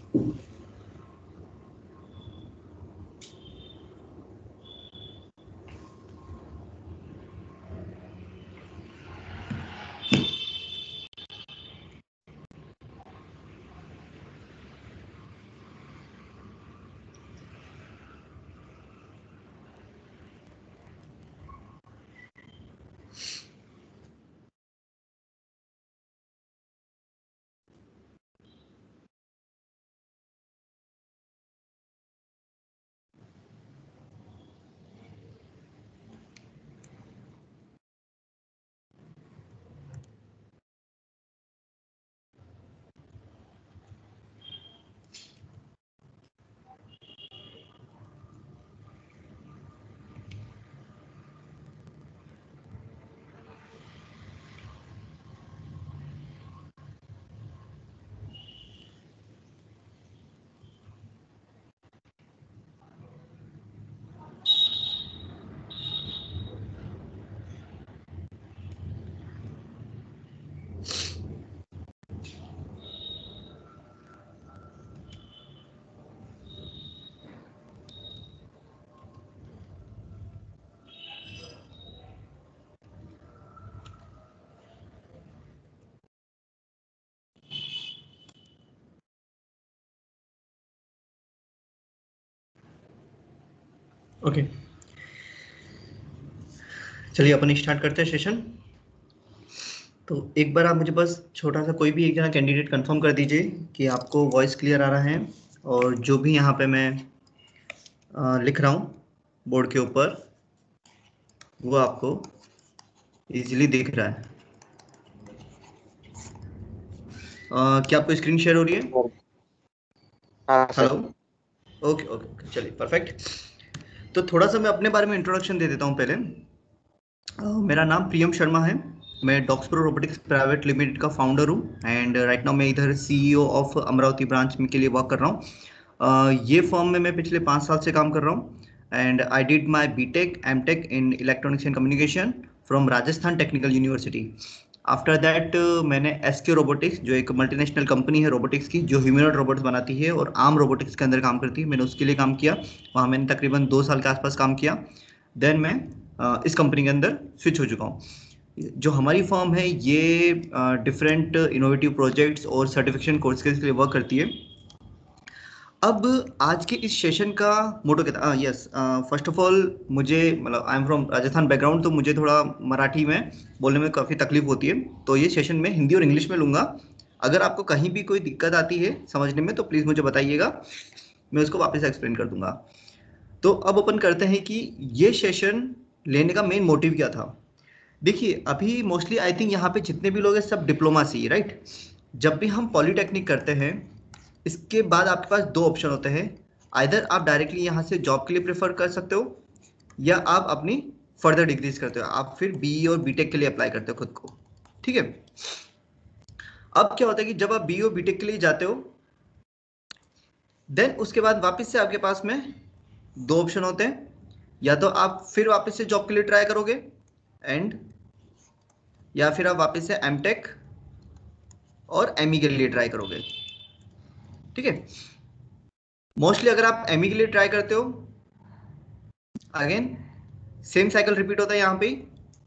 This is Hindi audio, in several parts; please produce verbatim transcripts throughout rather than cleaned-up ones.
ओके, चलिए अपन स्टार्ट करते हैं सेशन। तो एक बार आप मुझे बस छोटा सा कोई भी एक जना कैंडिडेट कंफर्म कर दीजिए कि आपको वॉइस क्लियर आ रहा है और जो भी यहाँ पे मैं आ, लिख रहा हूँ बोर्ड के ऊपर वो आपको इजीली दिख रहा है। आ, क्या आपको स्क्रीन शेयर हो रही है? हाँ हेलो, सर। ओके ओके, चलिए परफेक्ट। तो थोड़ा सा मैं अपने बारे में इंट्रोडक्शन दे देता हूँ पहले। अ, मेरा नाम प्रियम शर्मा है। मैं डॉक्सप्रो रोबोटिक्स प्राइवेट लिमिटेड का फाउंडर हूँ एंड राइट नाउ मैं इधर सीईओ ऑफ अमरावती ब्रांच में के लिए वर्क कर रहा हूँ। अ, ये फर्म में मैं पिछले पाँच साल से काम कर रहा हूँ and I did my B Tech M Tech in electronics and communication from Rajasthan Technical University. After that मैंने एस के रोबोटिक्स जो एक मल्टीनेशनल कंपनी है रोबोटिक्स की जो ह्यूमनॉइड रोबोट्स बनाती है और आर्म रोबोटिक्स के अंदर काम करती है, मैंने उसके लिए काम किया। वहाँ मैंने तकरीबन दो साल के आसपास काम किया। देन मैं अ, इस कंपनी के अंदर स्विच हो चुका हूँ। जो हमारी फर्म है ये डिफरेंट इनोवेटिव प्रोजेक्ट्स और सर्टिफिकेशन कोर्स के लिए वर्क करती है। अब आज के इस सेशन का मोटो क्या था? यस, फर्स्ट ऑफ ऑल मुझे मतलब I am from Rajasthan background, तो मुझे थोड़ा मराठी में बोलने में काफ़ी तकलीफ होती है, तो ये सेशन में हिंदी और इंग्लिश में लूँगा। अगर आपको कहीं भी कोई दिक्कत आती है समझने में तो प्लीज़ मुझे बताइएगा, मैं उसको वापस एक्सप्लेन कर दूंगा। तो अब अपन करते हैं कि ये सेशन लेने का मेन मोटिव क्या था। देखिए अभी मोस्टली आई थिंक यहाँ पे जितने भी लोग हैं सब डिप्लोमा से ही, राइट? जब भी हम पॉलीटेक्निक करते हैं इसके बाद आपके पास दो ऑप्शन होते हैं। आइदर आप डायरेक्टली यहाँ से जॉब के लिए प्रेफर कर सकते हो या आप अपनी फर्दर डिग्रीज करते हो, आप फिर बीई और बीटेक के लिए अप्लाई करते हो खुद को, ठीक है? अब क्या होता है कि जब आप बीई और बीटेक के लिए जाते हो देन उसके बाद वापस से आपके पास में दो ऑप्शन होते हैं। या तो आप फिर वापस से जॉब के लिए ट्राई करोगे एंड या फिर आप वापस से एमटेक और एमई के लिए ट्राई करोगे, ठीक है? मोस्टली अगर आप एमई के लिए ट्राई करते हो अगेन सेम साइकिल रिपीट होता है यहाँ पे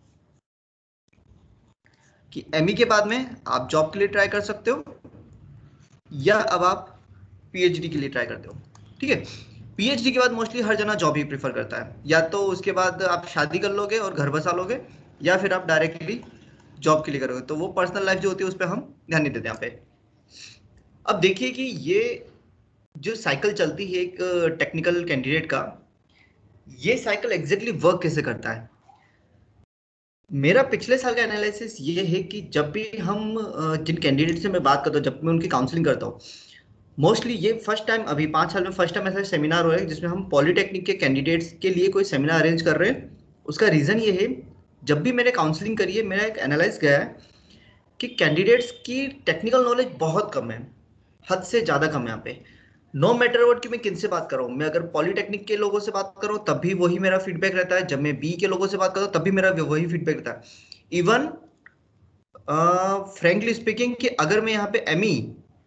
कि एमई के बाद में आप जॉब के लिए ट्राई कर सकते हो या अब आप पीएचडी के लिए ट्राई करते हो, ठीक है? पीएचडी के बाद मोस्टली हर जना जॉब ही प्रेफर करता है, या तो उसके बाद आप शादी कर लोगे और घर बसा लोगे या फिर आप डायरेक्टली जॉब के लिए करोगे। तो वो पर्सनल लाइफ जो होती है उस पर हम ध्यान नहीं देते यहाँ पे। अब देखिए कि ये जो साइकिल चलती है एक टेक्निकल कैंडिडेट का, ये साइकिल एग्जैक्टली वर्क कैसे करता है। मेरा पिछले साल का एनालिसिस ये है कि जब भी हम अ, जिन कैंडिडेट से मैं बात करता हूँ, जब मैं उनकी काउंसलिंग करता हूँ, मोस्टली ये फर्स्ट टाइम अभी पाँच साल में फर्स्ट टाइम ऐसा सेमिनार हो रहा है जिसमें हम पॉलीटेक्निक के कैंडिडेट्स के लिए कोई सेमिनार अरेंज कर रहे हैं। उसका रीज़न ये है, जब भी मैंने काउंसलिंग करी है मेरा एक एनालाइज गया है कि कैंडिडेट्स की टेक्निकल नॉलेज बहुत कम है, हद से ज़्यादा कम है यहाँ पे। नो मैटर व्हाट कि मैं किन से बात कर रहा हूँ, मैं अगर पॉलीटेक्निक के लोगों से बात कर रहा हूँ तब भी वही मेरा फीडबैक रहता है, जब मैं बी के लोगों से बात करता हूँ तब भी मेरा वही फीडबैक रहता है। इवन फ्रेंकली स्पीकिंग कि अगर मैं यहाँ पे एमई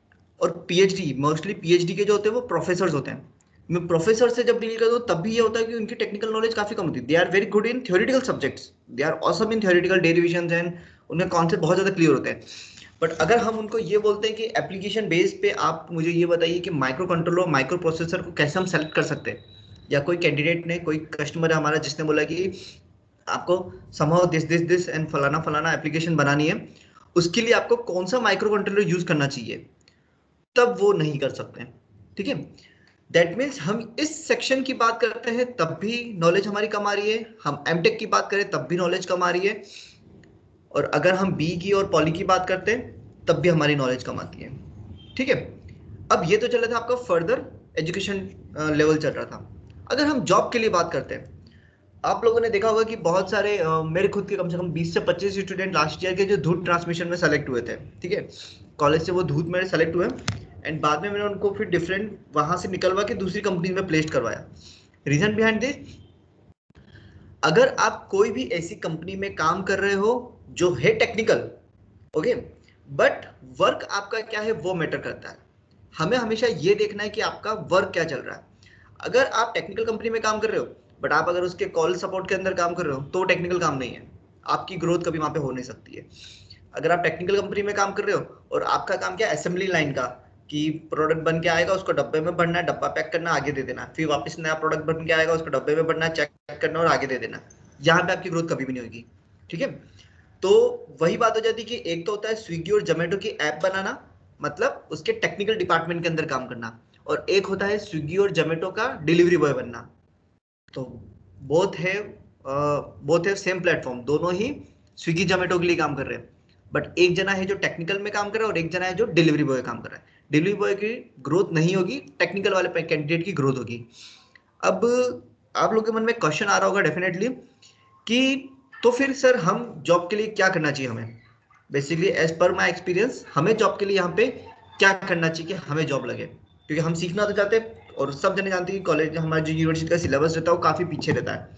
और पीएचडी, मोस्टली पीएचडी के जो होते हैं वो प्रोफेसर होते हैं। मैं प्रोफेसर से जब डील करता हूँ तब भी ये होता है कि उनकी टेक्निकल नॉलेज काफी कम होती है। They are very good in theoretical subjects, they are awesome in theoretical derivations and उनके कॉन्सेप्ट बहुत ज्यादा क्लियर होते हैं। बट अगर हम उनको ये बोलते हैं कि एप्लीकेशन बेस पे आप मुझे ये बताइए कि माइक्रो कंट्रोलर, माइक्रो प्रोसेसर को कैसे हम सेलेक्ट कर सकते हैं, या कोई कैंडिडेट ने, कोई कस्टमर है हमारा जिसने बोला कि आपको somehow this this this and फलाना फलाना एप्लीकेशन बनानी है, उसके लिए आपको कौन सा माइक्रो कंट्रोलर यूज करना चाहिए, तब वो नहीं कर सकते हैं। ठीक है, दैट मीन्स हम इस सेक्शन की बात करते हैं तब भी नॉलेज हमारी कम आ रही है, हम एमटेक की बात करें तब भी नॉलेज कम आ रही है, और अगर हम बी की और पॉली की बात करते हैं तब भी हमारी नॉलेज कम आती है। ठीक है, अब ये तो चल रहा था आपका फर्दर एजुकेशन लेवल चल रहा था। अगर हम जॉब के लिए बात करते हैं, आप लोगों ने देखा होगा कि बहुत सारे अ, मेरे खुद के कम से कम बीस से पच्चीस स्टूडेंट लास्ट ईयर के जो धूत ट्रांसमिशन में सेलेक्ट हुए थे। ठीक है, कॉलेज से वो धूत में सेलेक्ट हुए एंड बाद में मैंने उनको फिर डिफरेंट वहां से निकलवा के दूसरी कंपनी में प्लेस्ड करवाया। रीजन बिहाइंड दिस, अगर आप कोई भी ऐसी कंपनी में काम कर रहे हो जो है टेक्निकल, ओके, बट वर्क आपका क्या है वो मैटर करता है। हमें हमेशा ये देखना है कि आपका वर्क क्या चल रहा है। अगर आप टेक्निकल कंपनी में काम कर रहे हो बट आप अगर उसके कॉल सपोर्ट के अंदर काम कर रहे हो तो टेक्निकल काम नहीं है, आपकी ग्रोथ कभी वहां पे हो नहीं सकती है। अगर आप टेक्निकल कंपनी में काम कर रहे हो और आपका काम क्या है, असेंबली लाइन का, कि प्रोडक्ट बन के आएगा, उसको डब्बे में भरना है, डब्बा पैक करना, आगे दे देना, फिर वापस नया प्रोडक्ट बन के आएगा, उसको डब्बे में भरना है, चेक करना और आगे दे देना, यहाँ पे आपकी ग्रोथ कभी भी नहीं होगी। ठीक है, तो वही बात हो जाती है कि एक तो होता है स्विगी और जोमेटो की ऐप बनाना, मतलब उसके टेक्निकल डिपार्टमेंट के अंदर काम करना, और एक होता है स्विगी और जोमेटो का डिलीवरी बॉय बनना। तो बोथ है बोथ है सेम प्लेटफॉर्म, दोनों ही स्विगी जोमेटो के लिए काम कर रहे हैं, बट एक जना है जो टेक्निकल में काम कर रहा है और एक जना है जो डिलीवरी बॉय काम कर रहा है। डिलीवरी बॉय की ग्रोथ नहीं होगी, टेक्निकल वाले कैंडिडेट की ग्रोथ होगी। अब आप लोगों के मन में क्वेश्चन आ रहा होगा डेफिनेटली कि तो फिर सर हम जॉब के लिए क्या करना चाहिए हमें। Basically as per my experience, हमें जॉब के लिए यहाँ पे क्या करना चाहिए कि हमें जॉब लगे, क्योंकि हम सीखना तो चाहते हैं और सब जने जानते हैं कि कॉलेज हमारा जो यूनिवर्सिटी का सिलेबस रहता है वो काफी पीछे रहता है,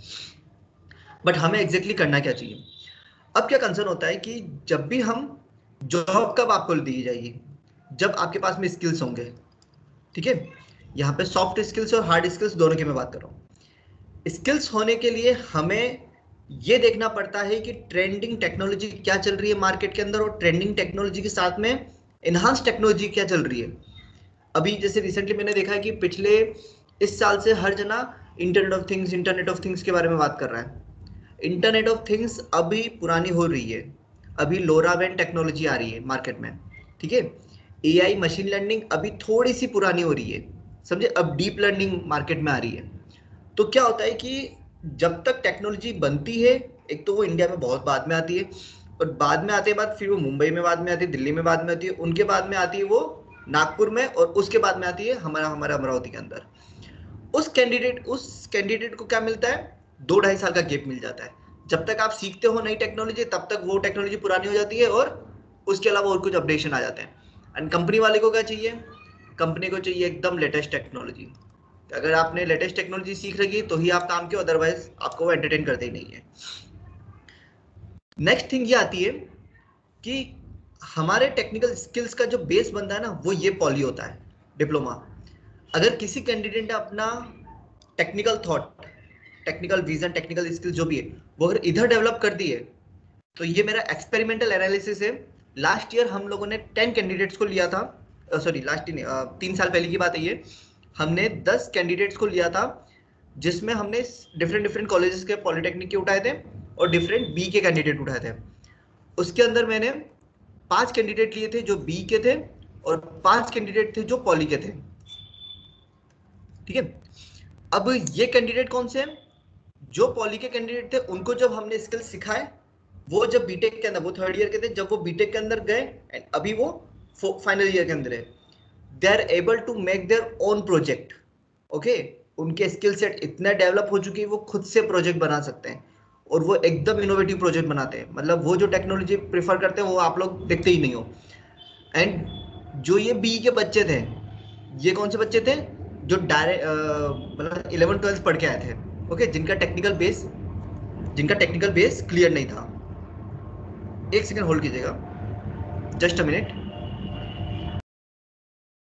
बट हमें एग्जैक्टली exactly करना क्या चाहिए। अब क्या कंसर्न होता है कि जब भी हम जॉब कब आपको दी जाएगी, जब आपके पास में स्किल्स होंगे। ठीक है, यहाँ पे सॉफ्ट स्किल्स और हार्ड स्किल्स दोनों की मैं बात कर रहा हूँ। स्किल्स होने के लिए हमें ये देखना पड़ता है कि ट्रेंडिंग टेक्नोलॉजी क्या चल रही है मार्केट के अंदर, और ट्रेंडिंग टेक्नोलॉजी के साथ में इनहांस टेक्नोलॉजी क्या चल रही है। अभी जैसे रिसेंटली मैंने देखा है कि पिछले इस साल से हर जना internet of things internet of things के बारे में बात कर रहा है। इंटरनेट ऑफ थिंग्स अभी पुरानी हो रही है, अभी लोरा वैन टेक्नोलॉजी आ रही है मार्केट में। ठीक है, एआई मशीन लर्निंग अभी थोड़ी सी पुरानी हो रही है, समझे, अब डीप लर्निंग मार्केट में आ रही है। तो क्या होता है कि जब तक टेक्नोलॉजी बनती है, एक तो वो इंडिया में बहुत बाद में आती है, और बाद में आते बाद फिर वो मुंबई में बाद में आती है, दिल्ली में बाद में आती है, उनके बाद में आती है वो नागपुर में, और उसके बाद में आती है हमारा हमारा अमरावती के अंदर। उस कैंडिडेट उस कैंडिडेट को क्या मिलता है, दो ढाई साल का गैप मिल जाता है। जब तक आप सीखते हो नई टेक्नोलॉजी तब तक वो टेक्नोलॉजी पुरानी हो जाती है, और उसके अलावा और कुछ अपडेशन आ जाते हैं। एंड कंपनी वाले को क्या चाहिए, कंपनी को चाहिए एकदम लेटेस्ट टेक्नोलॉजी। अगर आपने लेटेस्ट टेक्नोलॉजी सीख रखी तो ही आप काम के, अदरवाइज आपको वो एंटरटेन करते ही नहीं है। नेक्स्ट थिंग ये आती है कि हमारे टेक्निकल स्किल्स का जो बेस बनता है ना, वो ये पॉली होता है, डिप्लोमा। अगर किसी कैंडिडेट ने अपना technical thought, technical vision, technical skill जो भी है वो अगर इधर डेवलप कर दी है, तो ये मेरा एक्सपेरिमेंटल एनालिसिस है। लास्ट ईयर हम लोगों ने टेन कैंडिडेट्स को लिया था, सॉरी लास्ट तीन साल पहले की बात है ये, हमने दस कैंडिडेट्स को लिया था, जिसमें हमने डिफरेंट डिफरेंट कॉलेजेस के पॉलिटेक्निक के उठाए थे और डिफरेंट बी के कैंडिडेट उठाए थे। उसके अंदर मैंने पांच कैंडिडेट लिए थे जो बी के थे, और पांच कैंडिडेट थे जो पॉली के थे। ठीक है, अब ये कैंडिडेट कौन से हैं, जो पॉली के कैंडिडेट थे उनको जब हमने स्किल सिखाए, वो जब बीटेक के अंदर, वो थर्ड ईयर के थे, जब वो बीटेक के अंदर गए एंड अभी वो फाइनल ईयर के अंदर है, they are able to make their own project. Okay, उनके स्किल सेट इतना डेवलप हो चुके हैं वो खुद से प्रोजेक्ट बना सकते हैं, और वो एकदम इनोवेटिव प्रोजेक्ट बनाते हैं। मतलब वो जो टेक्नोलॉजी प्रेफर करते हैं वो आप लोग देखते ही नहीं हो। एंड जो ये बी के बच्चे थे, ये कौन से बच्चे थे, जो डायरेक्ट मतलब इलेवन ट्वेल्थ पढ़ के आए थे, ओके, जिनका टेक्निकल बेस जिनका टेक्निकल बेस क्लियर नहीं था। एक सेकंड होल्ड कीजिएगा, जस्ट अ मिनट।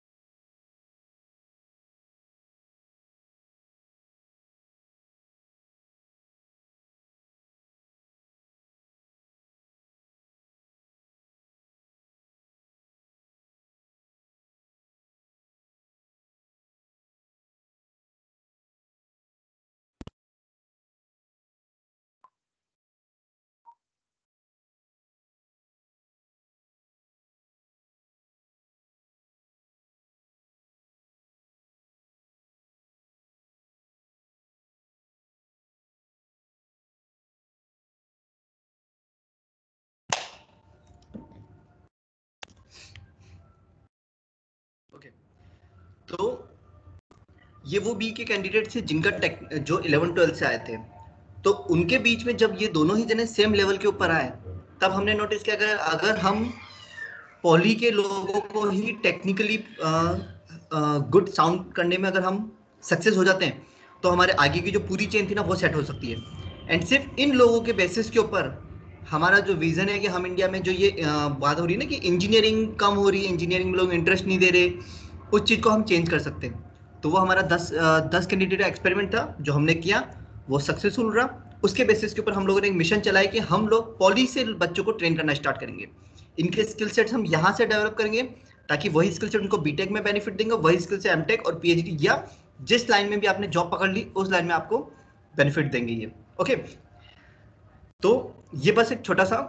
तो ये वो बी के कैंडिडेट थे जिनका टेक जो इलेवन ट्वेल्थ से आए थे, तो उनके बीच में जब ये दोनों ही जने सेम लेवल के ऊपर आए, तब हमने नोटिस किया अगर अगर हम पॉली के लोगों को ही टेक्निकली गुड साउंड करने में अगर हम सक्सेस हो जाते हैं, तो हमारे आगे की जो पूरी चेन थी ना वो सेट हो सकती है। एंड सिर्फ इन लोगों के बेसिस के ऊपर हमारा जो विजन है कि हम इंडिया में जो ये uh, बात हो रही है ना कि इंजीनियरिंग कम हो रही है, इंजीनियरिंग में लोग इंटरेस्ट नहीं दे रहे, उस चीज़ को हम चेंज कर सकते हैं। तो वो हमारा दस दस कैंडिडेट का एक्सपेरिमेंट था जो हमने किया, वो सक्सेसफुल रहा। उसके बेसिस के ऊपर हम लोगों ने एक मिशन चलाया कि हम लोग पॉली से बच्चों को ट्रेन करना स्टार्ट करेंगे। इनके स्किल सेट्स हम यहाँ से डेवलप करेंगे ताकि वही स्किल सेट उनको बीटेक में बेनिफिट देंगे, वही स्किल से एमटेक और पीएचडी या जिस लाइन में भी आपने जॉब पकड़ ली उस लाइन में आपको बेनिफिट देंगे ये। ओके, तो ये बस एक छोटा सा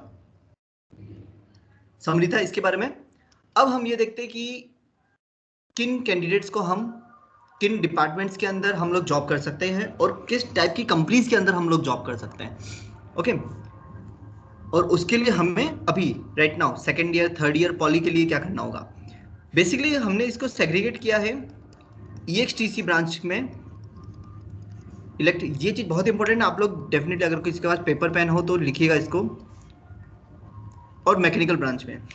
समरी था इसके बारे में। अब हम ये देखते हैं कि किन कैंडिडेट्स को हम किन डिपार्टमेंट्स के अंदर हम लोग जॉब कर सकते हैं और किस टाइप की कंपनीज के अंदर हम लोग जॉब कर सकते हैं। ओके, और उसके लिए हमें अभी right now second year third year poly के लिए क्या करना होगा। बेसिकली हमने इसको सेग्रीगेट किया है ईएक्सटीसी ब्रांच में। इलेक्ट ये चीज बहुत इंपॉर्टेंट है, आप लोग डेफिनेटली अगर किसी के पास पेपर पेन हो तो लिखिएगा इसको। और मैकेनिकल ब्रांच में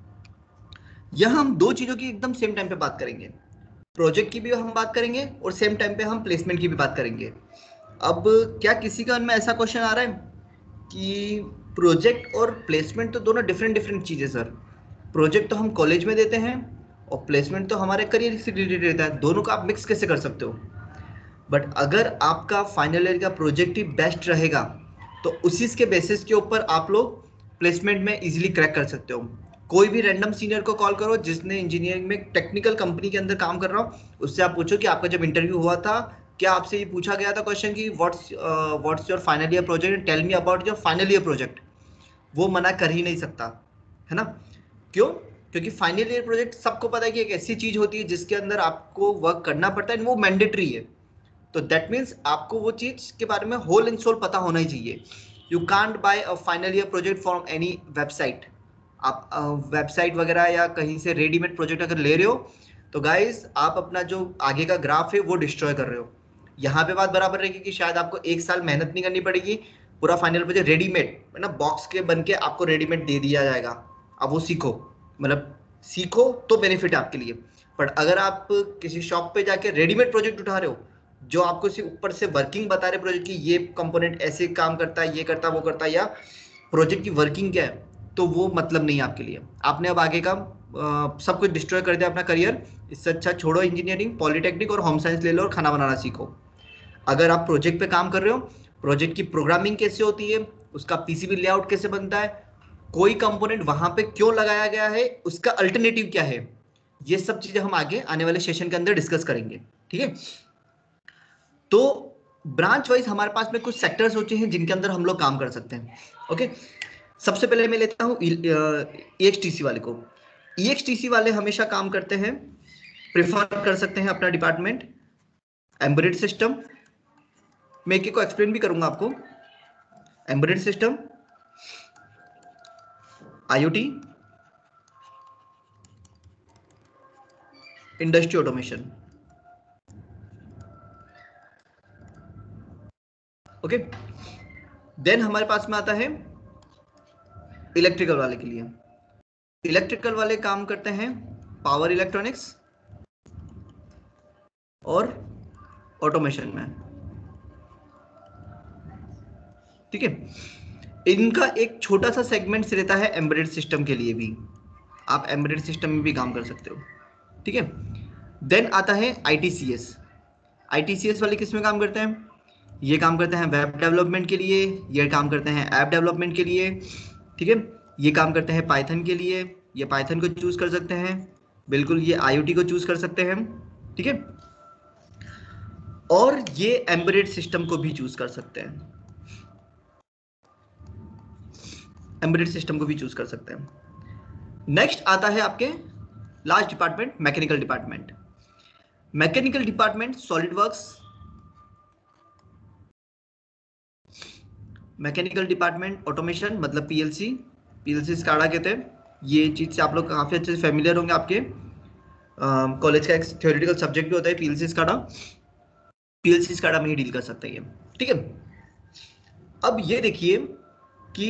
यह हम दो चीजों की एकदम सेम टाइम पे बात करेंगे, प्रोजेक्ट की भी हम बात करेंगे और सेम टाइम पे हम प्लेसमेंट की भी बात करेंगे। अब क्या किसी का में ऐसा क्वेश्चन आ रहा है कि प्रोजेक्ट और प्लेसमेंट तो दोनों डिफरेंट डिफरेंट चीजें सर, प्रोजेक्ट तो हम कॉलेज में देते हैं और प्लेसमेंट तो हमारे करियर से रिलेटेड रहता है, दोनों का आप मिक्स कैसे कर सकते हो। बट अगर आपका फाइनल ईयर का प्रोजेक्ट ही बेस्ट रहेगा तो उसी के बेसिस के ऊपर आप लोग प्लेसमेंट में इजीली क्रैक कर सकते हो। कोई भी रैंडम सीनियर को कॉल करो जिसने इंजीनियरिंग में टेक्निकल कंपनी के अंदर काम कर रहा हो, उससे आप पूछो कि आपका जब इंटरव्यू हुआ था क्या आपसे ये पूछा गया था क्वेश्चन कि what's what's your final year project, tell me about your final year project. वो मना कर ही नहीं सकता है ना। क्यों? क्योंकि फाइनल ईयर प्रोजेक्ट सबको पता है कि एक ऐसी चीज होती है जिसके अंदर आपको वर्क करना पड़ता है, वो मैंडेटरी है। तो दैट मीन्स आपको वो चीज के बारे में होल एंड सोल पता होना ही चाहिए। You can't buy a final year project from any website. आप वेबसाइट वगैरह या कहीं से रेडीमेड प्रोजेक्ट अगर ले रहे हो तो गाइस आप अपना जो आगे का ग्राफ है वो डिस्ट्रॉय कर रहे हो। यहाँ पे बात बराबर रहेगी कि शायद आपको एक साल मेहनत नहीं करनी पड़ेगी, पूरा फाइनल प्रोजेक्ट रेडीमेड है ना, बॉक्स के बन के आपको रेडीमेड दे दिया जाएगा, अब वो सीखो, मतलब सीखो तो बेनिफिट है आपके लिए। पर अगर आप किसी शॉप पे जाके रेडीमेड प्रोजेक्ट उठा रहे हो जो आपको सिर्फ ऊपर से वर्किंग बता रहे प्रोजेक्ट की ये कंपोनेंट ऐसे काम करता है, ये करता है, वो करता है, या प्रोजेक्ट की वर्किंग क्या है, तो वो मतलब नहीं है आपके लिए। आपने अब आगे का आ, सब कुछ डिस्ट्रॉय कर दिया अपना करियर। इससे अच्छा छोड़ो इंजीनियरिंग, पॉलिटेक्निक और होम साइंस ले लो और खाना बनाना सीखो। अगर आप प्रोजेक्ट पे काम कर रहे हो, प्रोजेक्ट की प्रोग्रामिंग कैसे होती है, उसका पीसीबी लेआउट कैसे बनता है, कोई कंपोनेंट वहां पे क्यों लगाया गया है, उसका अल्टरनेटिव क्या है, ये सब चीजें हम आगे आने वाले सेशन के अंदर डिस्कस करेंगे। ठीक है, तो ब्रांच वाइज हमारे पास में कुछ सेक्टर्स होते हैं जिनके अंदर हम लोग काम कर सकते हैं। ओके, सबसे पहले मैं लेता हूँ ईएक्सटीसी वाले को। ईएक्सटीसी वाले हमेशा काम करते हैं, प्रिफर कर सकते हैं अपना डिपार्टमेंट एम्बेडेड सिस्टम। मैं एक एक को एक्सप्लेन भी करूंगा आपको। Embedded system, IoT, industry automation. Okay, then हमारे पास में आता है इलेक्ट्रिकल वाले के लिए। इलेक्ट्रिकल वाले काम करते हैं पावर इलेक्ट्रॉनिक्स और ऑटोमेशन में। ठीक है, इनका एक छोटा सा सेगमेंट रहता है एम्बेडेड सिस्टम के लिए भी, आप एम्बेडेड सिस्टम में भी काम कर सकते हो। ठीक है, देन आता है आईटीसीएस। आईटीसीएस वाले किस में काम करते हैं? ये काम करते हैं वेब डेवलपमेंट के लिए, ये काम करते हैं ऐप डेवलपमेंट के लिए। ठीक है, ये काम करते हैं पाइथन के लिए, ये पाइथन को चूज कर सकते हैं, बिल्कुल ये आईओटी को चूज कर सकते हैं। ठीक है, और ये एम्बेडेड सिस्टम को भी चूज कर सकते हैं, एम्बेडेड सिस्टम को भी चूज कर सकते हैं। नेक्स्ट आता है आपके last department, mechanical department. Mechanical department solid works, mechanical department automation मतलब पीएलसी, पीएलसी स्काडा कहते हैं, ये चीज से आप लोग काफी अच्छे से फेमिलियर होंगे आपके। कॉलेज का एक थ्योरेटिकल सब्जेक्ट भी होता है पीएलसी स्काडा, पीएलसी स्काडा में ही डील कर सकता है ये, ठीक है। अब ये देखिए कि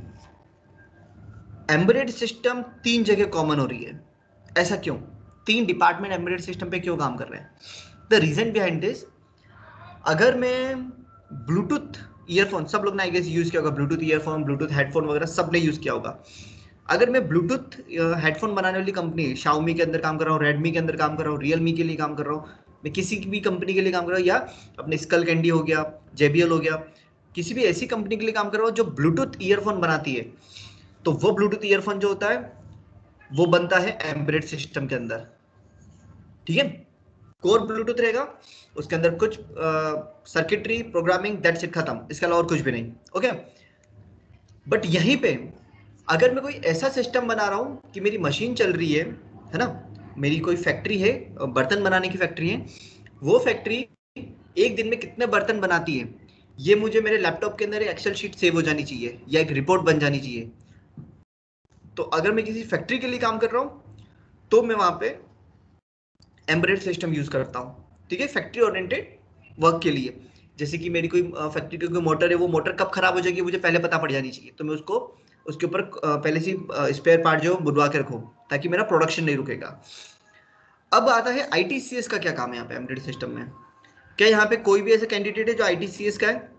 एम्बेडेड सिस्टम तीन जगह कॉमन हो रही है, ऐसा क्यों? तीन डिपार्टमेंट एम्बेडेड सिस्टम पे क्यों काम कर रहे हैं? द रीजन बिहाइंड दिस, अगर मैं ब्लूटूथ ईयरफोन, सब लोग ने आई गेस यूज किया होगा ब्लूटूथ ईयरफोन, ब्लूटूथ हेडफोन वगैरह सब ने यूज किया होगा। अगर मैं ब्लूटूथ हेडफोन बनाने वाली कंपनी शाओमी के अंदर काम कर रहा हूँ, रेडमी के अंदर काम कर रहा हूँ, रियलमी के लिए काम कर रहा हूँ, मैं किसी भी कंपनी के लिए काम कर रहा हूँ, या अपने स्कल कैंडी हो गया, जेबीएल हो गया, किसी भी ऐसी कंपनी के लिए काम कर रहा हूँ जो ब्लूटूथ ईयरफोन बनाती है, तो वो ब्लूटूथ ईयरफोन जो होता है वो बनता है एम्बेडेड सिस्टम के अंदर, ठीक है। कोर ब्लूटूथ रहेगा, उसके अंदर कुछ सर्किटरी प्रोग्रामिंग, दैट्स इट, खत्म, इसके अलावा और कुछ भी नहीं, ओके। बट यहीं पे अगर मैं कोई ऐसा सिस्टम बना रहा हूं कि मेरी मशीन चल रही है है ना, मेरी कोई फैक्ट्री है, बर्तन बनाने की फैक्ट्री है, वो फैक्ट्री एक दिन में कितने बर्तन बनाती है, ये मुझे मेरे लैपटॉप के अंदर एक एक्सेल शीट सेव हो जानी चाहिए या एक रिपोर्ट बन जानी चाहिए। तो अगर मैं किसी फैक्ट्री के लिए काम कर रहा हूं तो मैं वहां पे एम्बेडेड सिस्टम यूज करता हूं, ठीक है, फैक्ट्री ओरिएंटेड वर्क के लिए। जैसे कि मेरी कोई फैक्ट्री की कोई मोटर है, वो मोटर कब खराब हो जाएगी मुझे पहले पता पड़ जानी चाहिए, तो मैं उसको उसके ऊपर पहले से स्पेयर पार्ट जो बुलवा के रखूं ताकि मेरा प्रोडक्शन नहीं रुकेगा। अब आता है आईटीसीएस का क्या काम है यहाँ पे एम्बेडेड सिस्टम में। क्या यहाँ पे कोई भी ऐसा कैंडिडेट है जो आईटीसीएस का है?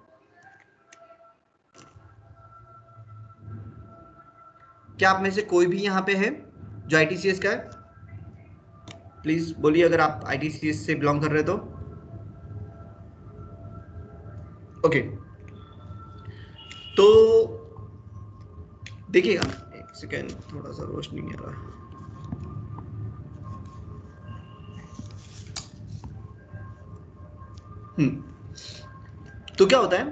क्या आप में से कोई भी यहाँ पे है जो आईटीसीएस का है? प्लीज बोलिए अगर आप आईटीसीएस से बिलोंग कर रहे हो तो। ओके, तो देखिएगा, एक सेकेंड, थोड़ा सा रोशनी आ रहा है। हम्म तो क्या होता है,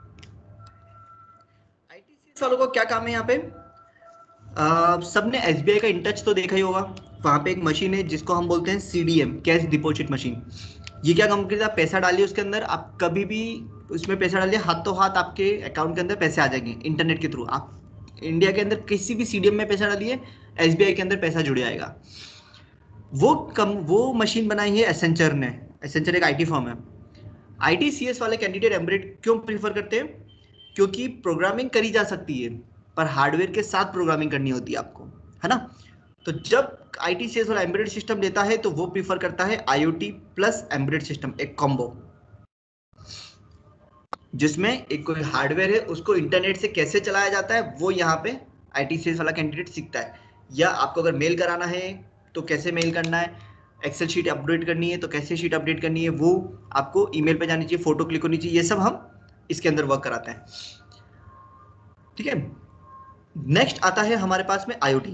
आईटीसीएस वालों का क्या काम है यहाँ पे? आ, सबने एसबीआई का इंटच तो देखा ही होगा, वहां पे एक मशीन है जिसको हम बोलते हैं सीडीएम, कैश डिपॉजिट मशीन। ये क्या काम करती है? आप पैसा डालिए उसके अंदर, आप कभी भी उसमें पैसा डालिए, हाथों हाथ आपके अकाउंट के अंदर पैसे आ जाएंगे इंटरनेट के थ्रू। आप इंडिया के अंदर किसी भी सीडीएम में पैसा डालिए, एसबीआई के अंदर पैसा जुड़ जाएगा। वो कम वो मशीन बनाई है एसेंचर ने। एसेंचर एक आईटी फर्म है। आईटीसीएस वाले कैंडिडेट एम्बेडेड क्यों प्रीफर करते हैं? क्योंकि प्रोग्रामिंग करी जा सकती है पर हार्डवेयर के साथ प्रोग्रामिंग करनी होती है आपको, है ना। तो जब आईटीसीएस वाला एम्बेडेड सिस्टम लेता है तो वो प्रीफर करता है आईओटी प्लस एम्बेडेड सिस्टम, एक कॉम्बो, जिसमें एक कोई हार्डवेयर है उसको इंटरनेट से कैसे चलाया जाता है वो यहाँ पे आईटीसीएस वाला कैंडिडेट सीखता है। या आपको अगर मेल कराना है तो कैसे मेल करना है, एक्सेल शीट अपडेट करनी है तो कैसे शीट अपडेट करनी है, वो आपको ईमेल पे जानी चाहिए, फोटो क्लिक होनी चाहिए, ये सब हम इसके अंदर वर्क कराते हैं, ठीक है। नेक्स्ट आता है हमारे पास में आईओटी।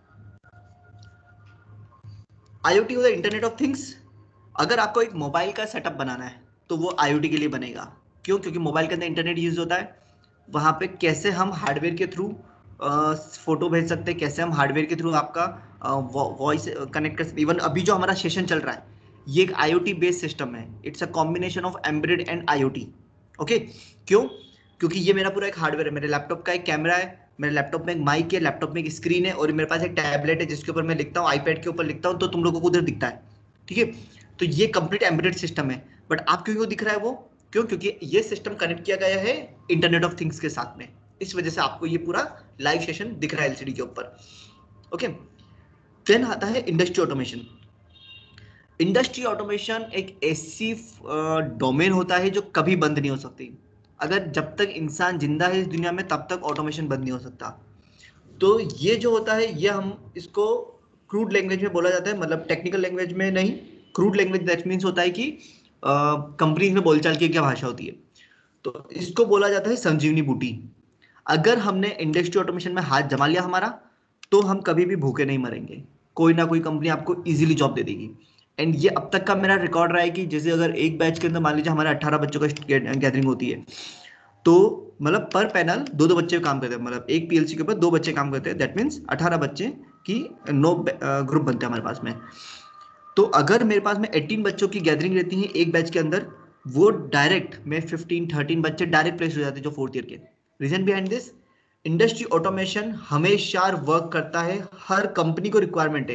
आईओटी होता है इंटरनेट ऑफ थिंग्स। अगर आपको एक मोबाइल का सेटअप बनाना है तो वो आईओटी के लिए बनेगा। क्यों? क्योंकि मोबाइल के अंदर इंटरनेट यूज होता है, वहां पे कैसे हम हार्डवेयर के थ्रू फोटो भेज सकते हैं, कैसे हम हार्डवेयर के थ्रू आपका वॉइस कनेक्ट कर सकते। इवन अभी जो हमारा सेशन चल रहा है ये एक आईओटी बेस्ड सिस्टम है, it's a combination of embedded and IoT, okay. क्यों? क्योंकि ये मेरा पूरा एक हार्डवेयर है, मेरे लैपटॉप का एक कैमरा है, मेरे लैपटॉप में एक माइक है, लैपटॉप में एक स्क्रीन है, और मेरे पास एक टैबलेट है जिसके ऊपर मैं लिखता हूँ, आईपैड के ऊपर लिखता हूँ तो तुम लोगों को उधर दिखता है, ठीक है। तो ये कंप्लीट एम्बेडेड सिस्टम है। बट आप क्यों दिख रहा है वो? क्यों? क्योंकि ये सिस्टम कनेक्ट किया गया है इंटरनेट ऑफ थिंग्स के साथ में, इस वजह से आपको ये पूरा लाइव सेशन दिख रहा है एलसीडी के ऊपर, ओके। देन आता है इंडस्ट्री ऑटोमेशन। इंडस्ट्री ऑटोमेशन एक ऐसी डोमेन होता है जो कभी बंद नहीं हो सकती। अगर जब तक इंसान जिंदा है इस दुनिया में तब तक ऑटोमेशन बंद नहीं हो सकता। तो ये जो होता है ये हम इसको क्रूड लैंग्वेज में बोला जाता है, मतलब टेक्निकल लैंग्वेज में नहीं, क्रूड लैंग्वेज दैट मीन्स होता है कि कंपनी में बोलचाल की क्या भाषा होती है, तो इसको बोला जाता है संजीवनी बूटी। अगर हमने इंडस्ट्री ऑटोमेशन में हाथ जमा लिया हमारा तो हम कभी भी भूखे नहीं मरेंगे, कोई ना कोई कंपनी आपको इजीली जॉब दे देगी। एंड ये अब तक का मेरा रिकॉर्ड रहा है कि जैसे अगर एक बैच के अंदर मान लीजिए हमारे अट्ठारह बच्चों का गैदरिंग होती है तो मतलब पर पैनल दो दो बच्चे काम करते हैं, मतलब एक पीएलसी के ऊपर दो बच्चे काम करते हैं, दैट मीन्स अठारह बच्चे की नौ ग्रुप बनते हैं हमारे पास में। तो अगर मेरे पास में अठारह बच्चों की गैदरिंग रहती है एक बैच के अंदर, वो डायरेक्ट में पंद्रह थर्टीन बच्चे डायरेक्ट प्लेस हो जाते हैं जो फोर्थ ईयर के। Reason behind this, industry automation हमेशा वर्क करता है, हर कंपनी को रिक्वायरमेंट है।